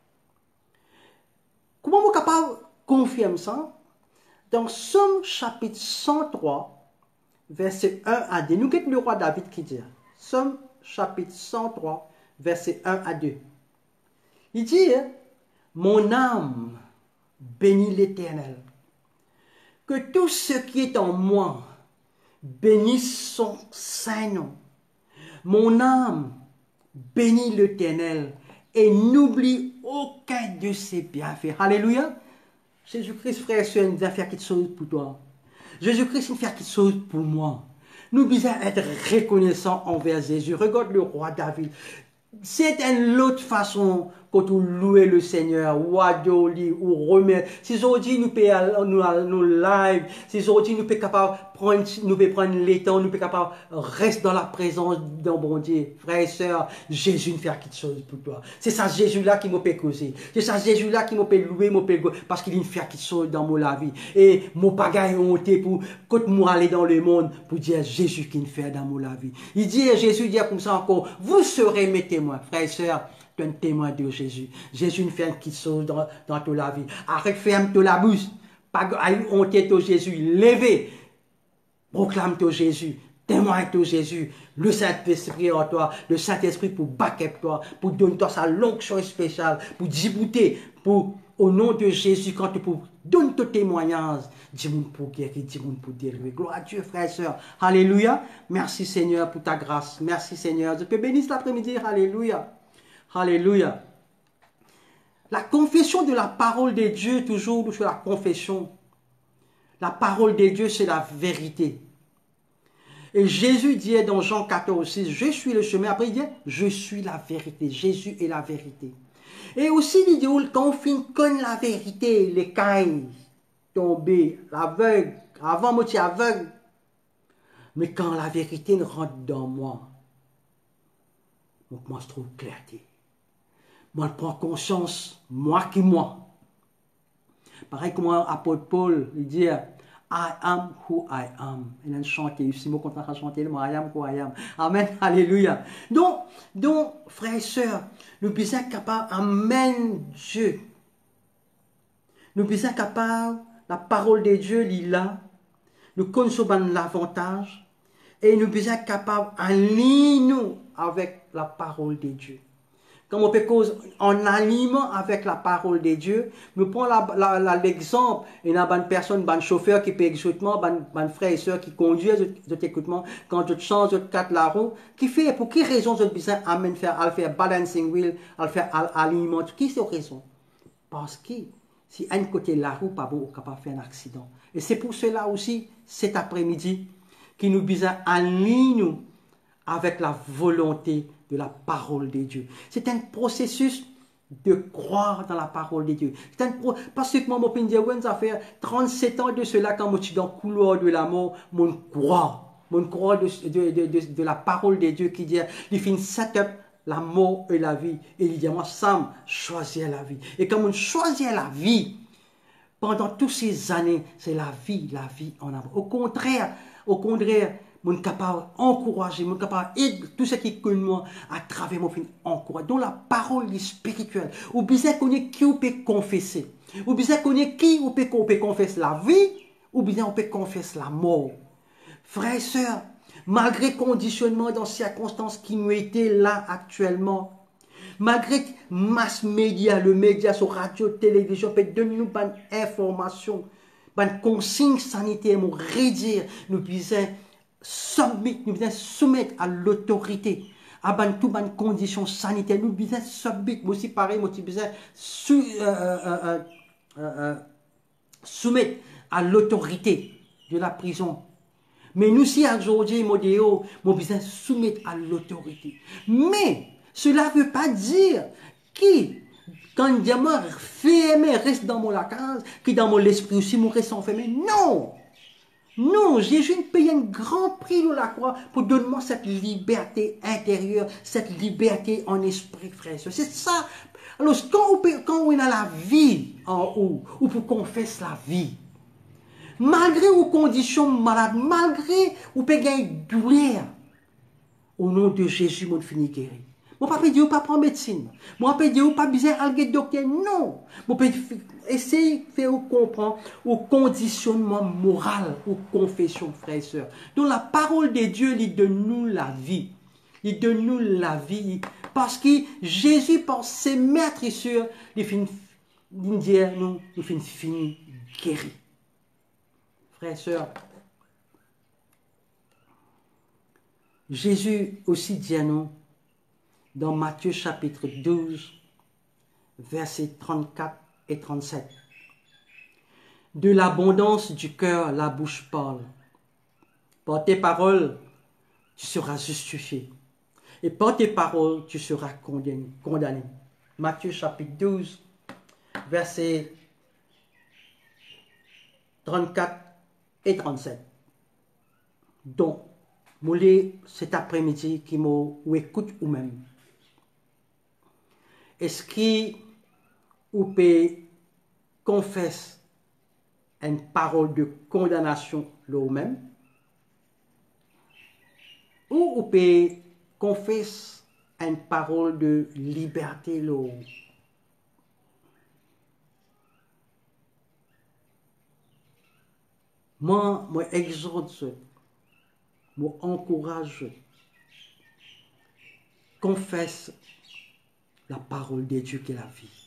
Comment on est capable de confirmer ça? Dans Somme chapitre 103, verset 1 à 2, nous avons le roi David qui dit, Somme chapitre 103, verset 1 à 2. Il dit, mon âme bénit l'Éternel. Que tout ce qui est en moi bénisse son saint nom. Mon âme bénit l'Éternel et n'oublie aucun de ses bienfaits. Alléluia. Jésus-Christ, frère et soeur, il va faire quelque chose pour toi. Jésus-Christ, il va faire quelque chose pour moi. Nous devons être reconnaissants envers Jésus. Regarde le roi David. C'est une autre façon quand on loue le Seigneur, ou adore, ou remettre. Si aujourd'hui nous pouvons nous live, si aujourd'hui nous pouvons capable prendre, nous pouvons prendre les temps, nous pouvons capable rester dans la présence d'un bon Dieu. Frères et sœurs, Jésus nous fait quelque chose pour toi. C'est ça Jésus-là qui m'a fait causer. C'est ça Jésus-là qui m'a fait louer, parce qu'il nous fait quelque chose dans ma vie. Et mon bagage honte pour, quand moi aller dans le monde, pour dire Jésus qui nous fait dans ma vie. Il dit, Jésus dit comme ça encore, vous serez mes témoins, frères et sœurs. Un témoin de Jésus. Jésus nous fait quelque chose dans toute la vie. Arrête, ferme toute la bouche. Pas honte de Jésus. Levez. Proclame de Jésus. témoigne de Jésus, le Saint-Esprit en toi, le Saint-Esprit pour baquer toi, pour donner toi sa l'onction spéciale, pour djibouter, pour, au nom de Jésus, quand tu donnes ton témoignage, dis-moi pour guérir, dis-moi pour délivrer. Gloire à Dieu, frères et sœurs. Alléluia. Merci Seigneur pour ta grâce. Merci Seigneur. Je te bénis cet après-midi. Alléluia. Alléluia. La confession de la parole de Dieu, toujours sur la confession. La parole de Dieu, c'est la vérité. Et Jésus dit dans Jean 14, 6, je suis le chemin. Après, il dit, je suis la vérité. Jésus est la vérité. Et aussi, il dit, quand on finit connaître la vérité, les cailles tombées, l'aveugle, avant moi, tu es aveugle. Mais quand la vérité rentre dans moi, donc moi, je trouve clarté. Moi, je prends conscience, moi qui moi. Pareil comme l'apôtre Paul, il dit, I am who I am. Il a chanté, ici, moi, quand on a chanté, I am who I am. Amen, alléluia. Donc, frères et sœurs, nous sommes capables, amen, Dieu. Nous sommes capables, la parole de Dieu, il est là. Nous connaissons l'avantage. Et nous sommes capables, aligner-nous avec la parole de Dieu. Comme on peut cause en aliment avec la parole de Dieu, nous prenons l'exemple, il y a une personne, un chauffeur qui peut exécutement, un frère et soeur qui conduisent cet écoutement, quand tu changes de quatre la roue, qui fait, pour quelle raison vous besoin à faire balancing wheel, à faire aliment, qui c'est la raison? Parce que si un côté la roue, pas bon, on capable de faire un accident. Et c'est pour cela aussi, cet après-midi, qui nous besoin aligner avec la volonté de la parole de Dieu. C'est un processus de croire dans la parole de Dieu. Parce que moi, je peux dire, ça fait 37 ans de cela, quand je suis dans le couloir de la mort, je crois. Je crois de la parole de Dieu qui dit, il fait une setup, la mort et la vie. Et il dit, moi, Sam, choisir la vie. Et quand on choisit la vie, pendant toutes ces années, c'est la vie en avant. Au contraire, je suis capable d'encourager, je suis capable d'aider tout ce qui connaît moi à travers mon film encourager. Donc la parole est spirituelle. Ou bien connaître qui on peut confesser. Ou bien connaître qui on peut confesser la vie, ou bien on peut confesser la mort. Frères et sœurs, malgré conditionnement dans circonstances qui nous étaient là actuellement, malgré mass média, le média sur radio, télévision, peut donner nous une information, une consigne sanitaire, nous réduire, nous besoin soumettre à l'autorité, à toutes les conditions sanitaires, nous besoin submettre, moi aussi pareil, moi aussi besoin soumettre à l'autorité de la prison. Mais nous, si aujourd'hui, nous besoin soumettre à l'autorité. Mais, cela ne veut pas dire que, quand le diamant fermé reste dans mon case, que dans mon esprit aussi, mon reste enfermé. Non! Non, Jésus paye un grand prix de la croix pour donner moi cette liberté intérieure, cette liberté en esprit, frère. C'est ça. Alors, quand on a la vie en haut, ou pour qu'on fasse la vie, malgré aux conditions malades, malgré ou peut gagner douleur, au nom de Jésus, mon fini guéri. Mon papa dit, pas prendre médecine. Mon papa dit, pas besoin d'aller docteur. Non. Mon papa essaye de faire comprendre au conditionnement moral, aux confessions, frères et sœurs. Donc la parole de Dieu, il donne nous la vie. Il donne nous la vie. Parce que Jésus, par ses maîtres et sœurs, il finit guéri. Frères et sœurs, Jésus aussi dit à nous, dans Matthieu chapitre 12, versets 34 et 37. De l'abondance du cœur, la bouche parle. Par tes paroles, tu seras justifié. Et par tes paroles, tu seras condamné. Matthieu chapitre 12, versets 34 et 37. Donc, moulé cet après-midi qui ou écoute ou même. Est-ce qu'on peut confesser une parole de condamnation là même? Ou on peut confesser une parole de liberté là? Moi exhorte, m'encourage. Confesse la parole de Dieu qui est la vie.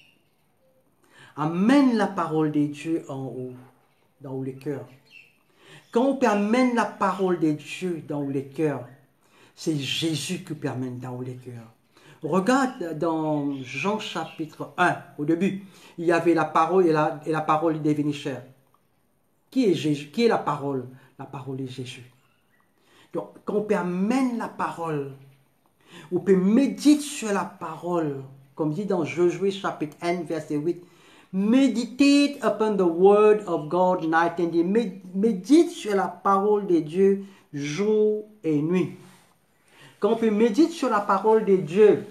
Amène la parole de Dieu en haut, dans les cœurs. Quand on amène la parole de Dieu dans les cœurs, c'est Jésus qui amène dans les cœurs. Regarde dans Jean chapitre 1, au début, il y avait la parole et la parole est devenue chair. Qui est Jésus? Qui est la parole? La parole est Jésus. Donc, quand on amène la parole, on peut méditer sur la parole, comme dit dans Josué chapitre 1, verset 8. Meditate upon the word of God night and day. Médite sur la parole de Dieu jour et nuit. Quand on peut méditer sur la parole de Dieu,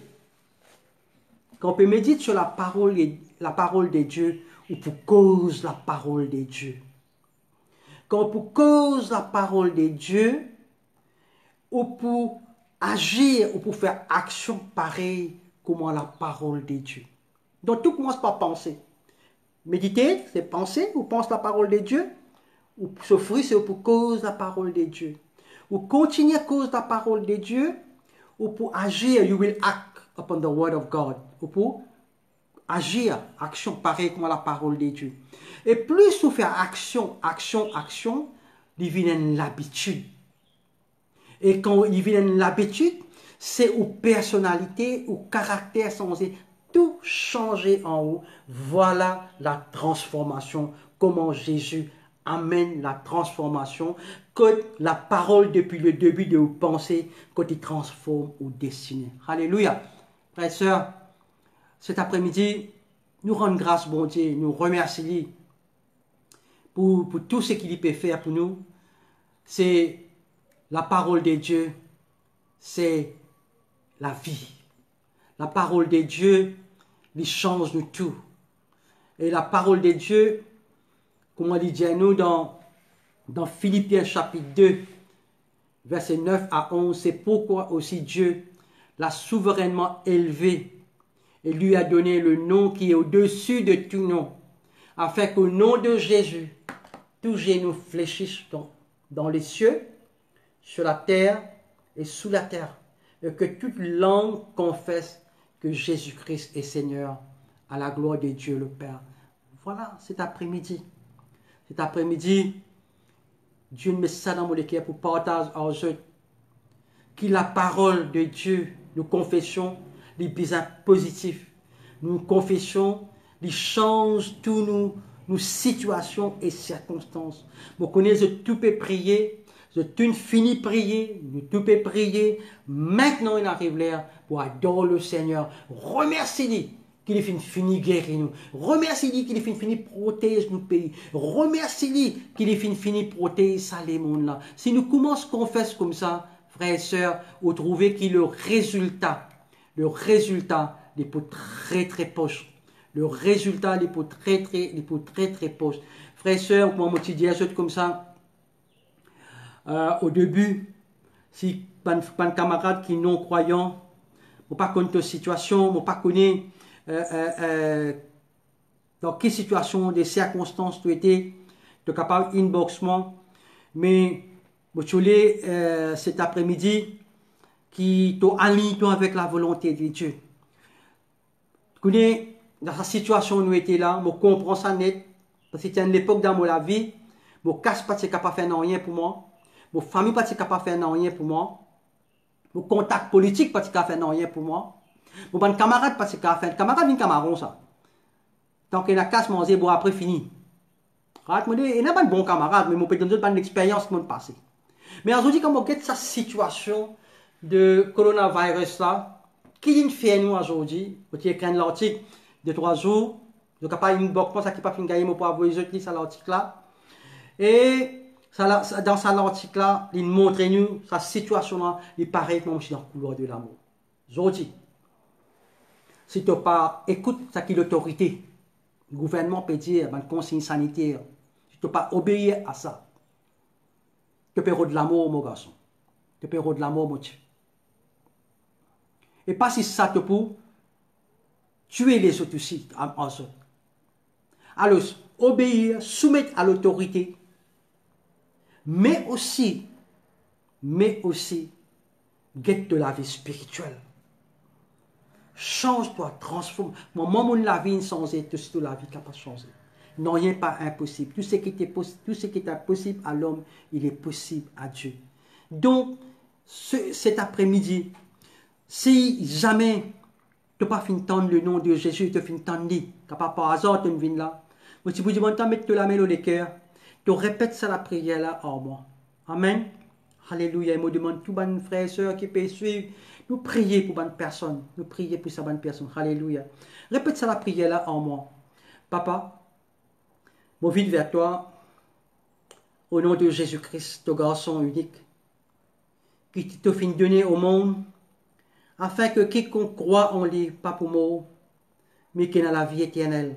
quand on peut méditer sur la parole de Dieu, ou pour cause la parole de Dieu. Quand on pour cause la parole de Dieu, ou pour agir, ou pour faire action pareille comme la parole de Dieu. Donc tout commence par penser. Méditer, c'est penser, ou pense la parole de Dieu, ou souffrir, c'est pour cause la parole de Dieu. Ou continuer à cause la parole de Dieu, ou pour agir, you will act upon the word of God. Ou pour agir, action pareille comme la parole de Dieu. Et plus vous faites action, il vient l'habitude. Et quand il vient l'habitude, c'est aux personnalités, aux caractères censés tout changer en haut. Voilà la transformation. Comment Jésus amène la transformation. Que la parole depuis le début de vos pensées, quand il transforme ou destiner. Alléluia. Frères et sœurs, cet après-midi, nous rendons grâce, bon Dieu, nous remercions pour tout ce qu'il peut faire pour nous. C'est la parole de Dieu, c'est la vie. La parole de Dieu, il change nous tout. Et la parole de Dieu, comme on dit à nous dans Philippiens chapitre 2, versets 9 à 11, c'est pourquoi aussi Dieu l'a souverainement élevé et lui a donné le nom qui est au-dessus de tout nom, afin qu'au nom de Jésus, tout genou fléchisse dans les cieux, sur la terre et sous la terre, et que toute langue confesse que Jésus-Christ est Seigneur, à la gloire de Dieu le Père. Voilà, cet après-midi. Cet après-midi, Dieu met ça dans mon cœur pour partager aux autres. Que la parole de Dieu, nous confessions les biens positifs. Nous confessions, les change toutes nos situations et circonstances. Vous connaissez, tout peut prier. Je tout fini prier, nous tout peut prier. Maintenant, il arrive l'air pour adorer le Seigneur. Remercie-lui qu'il ait fini guérir nous. Remercie-lui qu'il ait fini protéger nos pays. Remercie-lui qu'il ait fini protéger ça les mondes là. Si nous commençons à confesser comme ça, frères et sœurs, vous trouvez que le résultat est pour très très proche. Le résultat est pour très très proche. Frères et sœurs, moi je dis à ceux comme ça. Au début, si pas de camarades qui non croyants, ne pas connaître la situation, ne pas connaître dans quelle situation, des circonstances tu étais, tu es capable d'inboxement, mais tu es cet après-midi qui t'ont aligné avec la volonté de Dieu. Tu connais dans sa situation où nous étions là, je comprends ça net, parce que c'était une époque dans ma vie, je ne casse pas, tu es capable de faire rien pour moi. Mon famille pas capable de faire rien pour moi. Mon contact politique pas capable de faire rien pour moi. Mon bon camarade pas capable de faire. Camarade vient camarade ça. Tant qu'il a casse manger bon après fini. Il n'a pas de bon camarade mais mon peut donner pas l'expérience qui m'a passé. Mais aujourd'hui quand on regarde sa situation de coronavirus là, qui fait nous aujourd'hui, on écrit l'article de 3 jours, je capable une box ça qui pas fin gagner pour avoir les autres ça l'article là. Et dans cet article-là, il montre nous sa situation-là, il paraît comme dans le couloir de l'amour. Aujourd'hui, si tu n'as pas écoute ce qui est l'autorité, le gouvernement peut dire, le conseil sanitaire, si tu n'as pas obéi à ça, tu peux de l'amour, mon garçon. Tu peux de l'amour, mon Dieu. Et pas si ça te peut tuer les autres aussi, en soi. Alors, obéir, soumettre à l'autorité, mais aussi mais aussi guette de la vie spirituelle. Change-toi, transforme. Moi, la vie sans tout la vie qui n'a pas changé. Non, rien pas impossible. Tout ce qui est impossible à l'homme, il est possible à Dieu. Donc, cet après-midi, si jamais tu n'as pas fini d'entendre le nom de Jésus, tu as fini d'entendre, par hasard, tu viens là, mais si vous dites, tu mets la main dans les cœurs, tu répètes ça la prière là en moi. Amen. Alléluia. Il me demande tout bon frère et soeur qui peut suivre. Nous prions pour bonne personne. Nous prions pour sa bonne personne. Alléluia. Répète ça la prière là en moi. Papa, je vite vers toi, au nom de Jésus-Christ, ton garçon unique, qui t'a fait donner au monde, afin que quiconque croit en lui, pas pour moi, mais qui a la vie éternelle.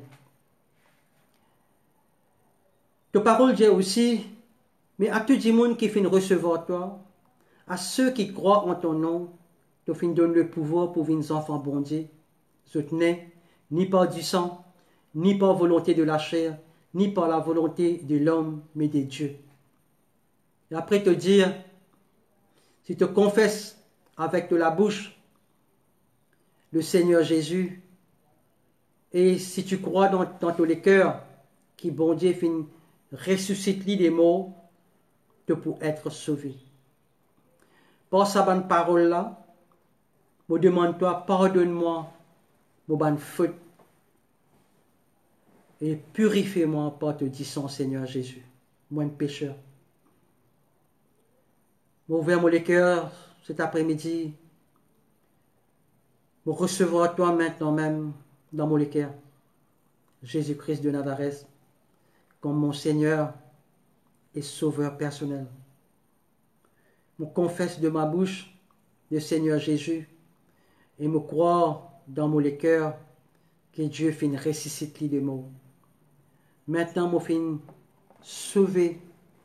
Ta parole dit aussi, mais à tout le monde qui finit recevoir toi, à ceux qui croient en ton nom, tu fin donne le pouvoir pour venir enfants bon Dieu. Ce n'est ni par du sang, ni par volonté de la chair, ni par la volonté de l'homme, mais de Dieu. Et après te dire, si tu confesses avec de la bouche le Seigneur Jésus, et si tu crois dans tous les cœurs qui bon Dieu fin ressuscite-lui des morts, tu peux être sauvé. Par sa bonne parole là, je demande-toi, pardonne-moi mon bonne faute et purifie-moi par te disant, Seigneur Jésus, moi un pécheur. Je ouvre mon cœur cet après-midi, je recevoir toi maintenant même dans mon cœur, Jésus-Christ de Nazareth, comme mon Seigneur et Sauveur personnel. Je confesse de ma bouche le Seigneur Jésus et me croire dans mon cœur que Dieu fin ressuscite les morts. Maintenant, mon fin sauvé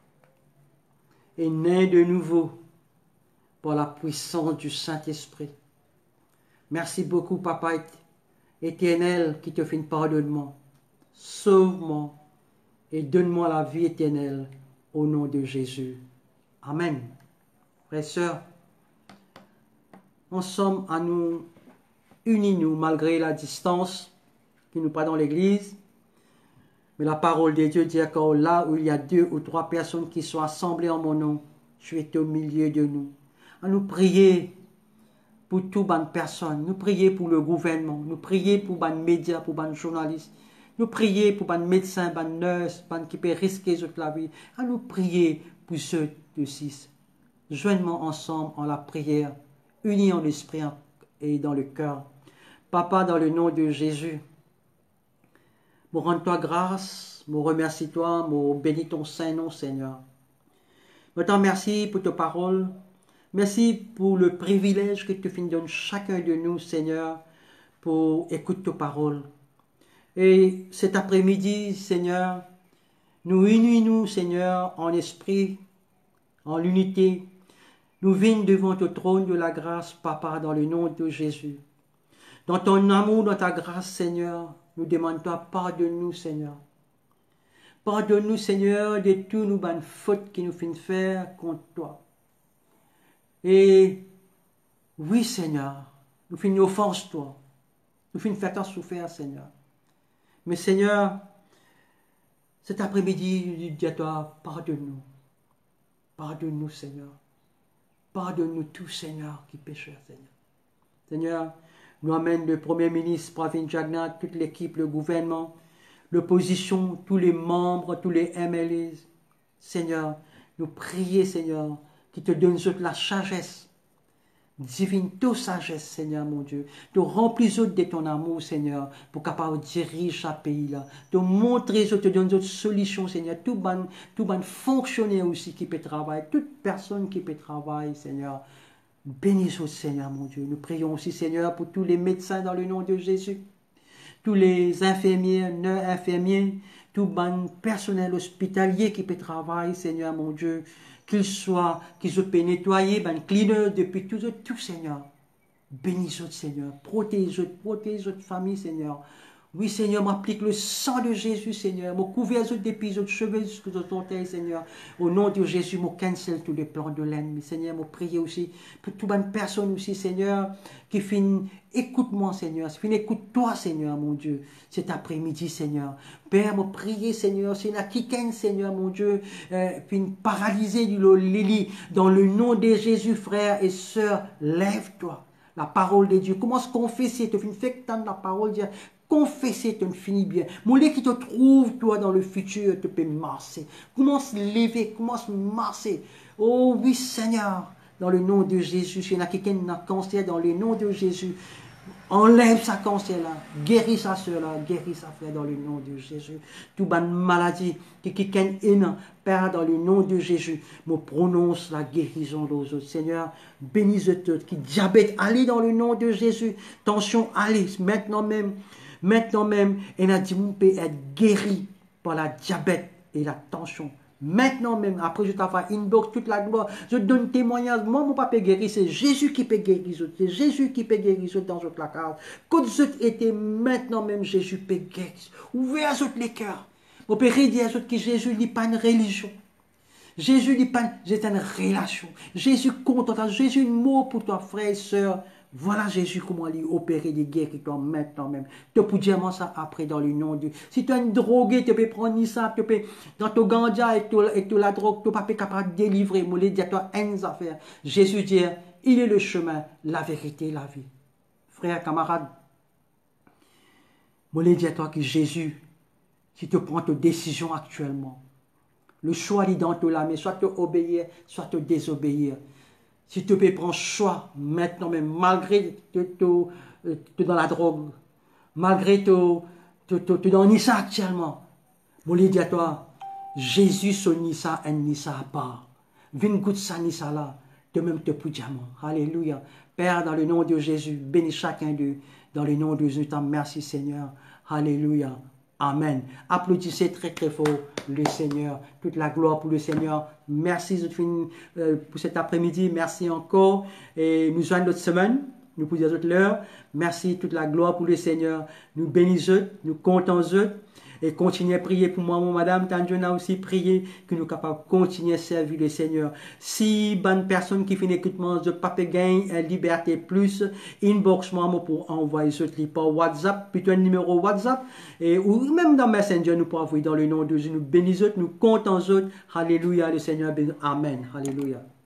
et né de nouveau par la puissance du Saint-Esprit. Merci beaucoup, Papa éternel, qui te fait pardonnement. Sauve-moi et donne-moi la vie éternelle au nom de Jésus. Amen. Frères et sœurs, ensemble à nous unis nous malgré la distance qui nous prend dans l'église. Mais la parole de Dieu dit encore là où il y a 2 ou 3 personnes qui sont assemblées en mon nom, tu es au milieu de nous. À nous prier pour toutes les personnes, nous prier pour le gouvernement, nous prier pour les médias, pour les journalistes, nous prier pour les médecins, les nurses, les qui peuvent risquer toute la vie. À nous prier pour ceux de 6. Joignons ensemble en la prière, unis en l'esprit et dans le cœur. Papa, dans le nom de Jésus, je rends-toi grâce, je remercie-toi, je bénis ton saint nom, Seigneur. Je te remercie pour ta parole. Merci pour le privilège que tu donnes chacun de nous, Seigneur, pour écouter ta parole. Et cet après-midi, Seigneur, nous unissons, Seigneur, en esprit, en l'unité. Nous venons devant ton trône de la grâce, Papa, dans le nom de Jésus. Dans ton amour, dans ta grâce, Seigneur, nous demandons, pardonne-nous, Seigneur. Pardonne-nous, Seigneur, de toutes nos bonnes fautes qui nous font faire contre toi. Et oui, Seigneur, nous faisons offense, toi. Nous faisons faire tant souffrir, Seigneur. Mais, Seigneur, cet après-midi, je dis à toi, pardonne-nous. Pardonne-nous, Seigneur. Pardonne-nous tous, Seigneur, qui pécheurs, Seigneur. Seigneur, nous amène le Premier ministre, Pravin Jagnat, toute l'équipe, le gouvernement, l'opposition, tous les membres, tous les MLA. Seigneur, nous prions, Seigneur, qui te donne la sagesse, divine, toute sagesse, Seigneur, mon Dieu. De remplir de ton amour, Seigneur, pour capable diriger ce pays-là. De montrer, te donne d'autres solutions, Seigneur. Tout bon fonctionnaire aussi qui peut travailler, toute personne qui peut travailler, Seigneur. Bénis-nous, Seigneur, mon Dieu. Nous prions aussi, Seigneur, pour tous les médecins dans le nom de Jésus. Tous les infirmiers, infirmiers, tout bon personnel hospitalier qui peut travailler, Seigneur, mon Dieu. Qu'ils se peut nettoyer, ben cleaner depuis tout, Seigneur. Bénis-nous, Seigneur. Protège notre famille, Seigneur. Oui, Seigneur, m'applique le sang de Jésus, Seigneur. Me couvrir les autres depuis les autres cheveux jusqu'aux autres orteils, Seigneur. Au nom de Jésus, me cancel tous les plans de l'ennemi. Seigneur, me prier aussi pour toute bonne personne aussi, Seigneur, qui finit. Écoute-moi, Seigneur. Écoute-toi, Seigneur, mon Dieu, cet après-midi, Seigneur. Père, me prier, Seigneur. C'est là qui ken, Seigneur, mon Dieu, finit paralysé du lit. Dans le nom de Jésus, frères et sœurs, lève-toi. La parole de Dieu. Commence à confesser. Tu fais tant la parole de Dieu. Confesser, tu ne finis bien. Mon qui te trouve, toi, dans le futur, tu peux marcher. Commence à lever, commence à marcher. Oh oui, Seigneur, dans le nom de Jésus. Il y en a quelqu'un qui a un cancer, dans le nom de Jésus. Enlève sa cancer-là. Guéris sa soeur-là. Guéris sa frère, dans le nom de Jésus. Toute bonne maladie, qui quelqu'un est Père, dans le nom de Jésus, me prononce la guérison aux autres. Seigneur, bénis-eux, qui diabète, allez dans le nom de Jésus. Tension, allez, maintenant même. Maintenant même, il a dit, mon peut être guéri par la diabète et la tension. Maintenant même, après je t'envoie inbox toute la gloire, je donne témoignage. Moi, mon papa guéri, c'est Jésus qui peut guérir. C'est Jésus qui peut guérir dans votre placard. Quand vous étiez maintenant même, Jésus peut guérir. Ouvrez les cœurs. Mon père dit à que Jésus n'est pas une religion. Jésus n'est pas une relation. Jésus compte, Jésus un mot pour toi, frère et soeur. Voilà Jésus comment il opérer des guerres qui toi maintenant même. Tu peux dire ça après dans le nom de Dieu. Si tu es une drogué, tu peux prendre ça, tu peux dans ton ganja et la drogue, tu n'es pas capable de délivrer. Moi, je dis à toi, une affaire. Jésus dit, il est le chemin, la vérité, la vie. Frère, camarade, moi, je dis à toi que Jésus, si tu prends ta décision actuellement, le choix est dans ta main, soit te obéir, soit te désobéir. Si tu peux prendre choix maintenant, même malgré que tu es dans la drogue, malgré que tu es dans Nissa actuellement, je lui dis à toi, Jésus son Nissa et Nissa à part. Viens goûter ça Nissa là, de même te pour diamant. Alléluia. Père, dans le nom de Jésus, bénis chacun d'eux. Dans le nom de Jésus, merci Seigneur. Alléluia. Amen. Applaudissez très très fort le Seigneur. Toute la gloire pour le Seigneur. Merci pour cet après-midi. Merci encore. Et nous joignons notre semaine. Nous pour dire l'heure. Merci. Toute la gloire pour le Seigneur. Nous bénissons. Nous comptons eux. Et continuez à prier pour moi, mon madame Tanjona aussi, prier que nous sommes capables de continuer à servir le Seigneur. Si bonne personne qui fait l'écoutement de Papa Gain, Liberté Plus, inbox moi pour envoyer ce clip par WhatsApp, plutôt un numéro WhatsApp, ou même dans Messenger, nous pouvons envoyer dans le nom de Dieu, nous bénissons, nous comptons eux. Alléluia, le Seigneur bénit. Amen. Alléluia.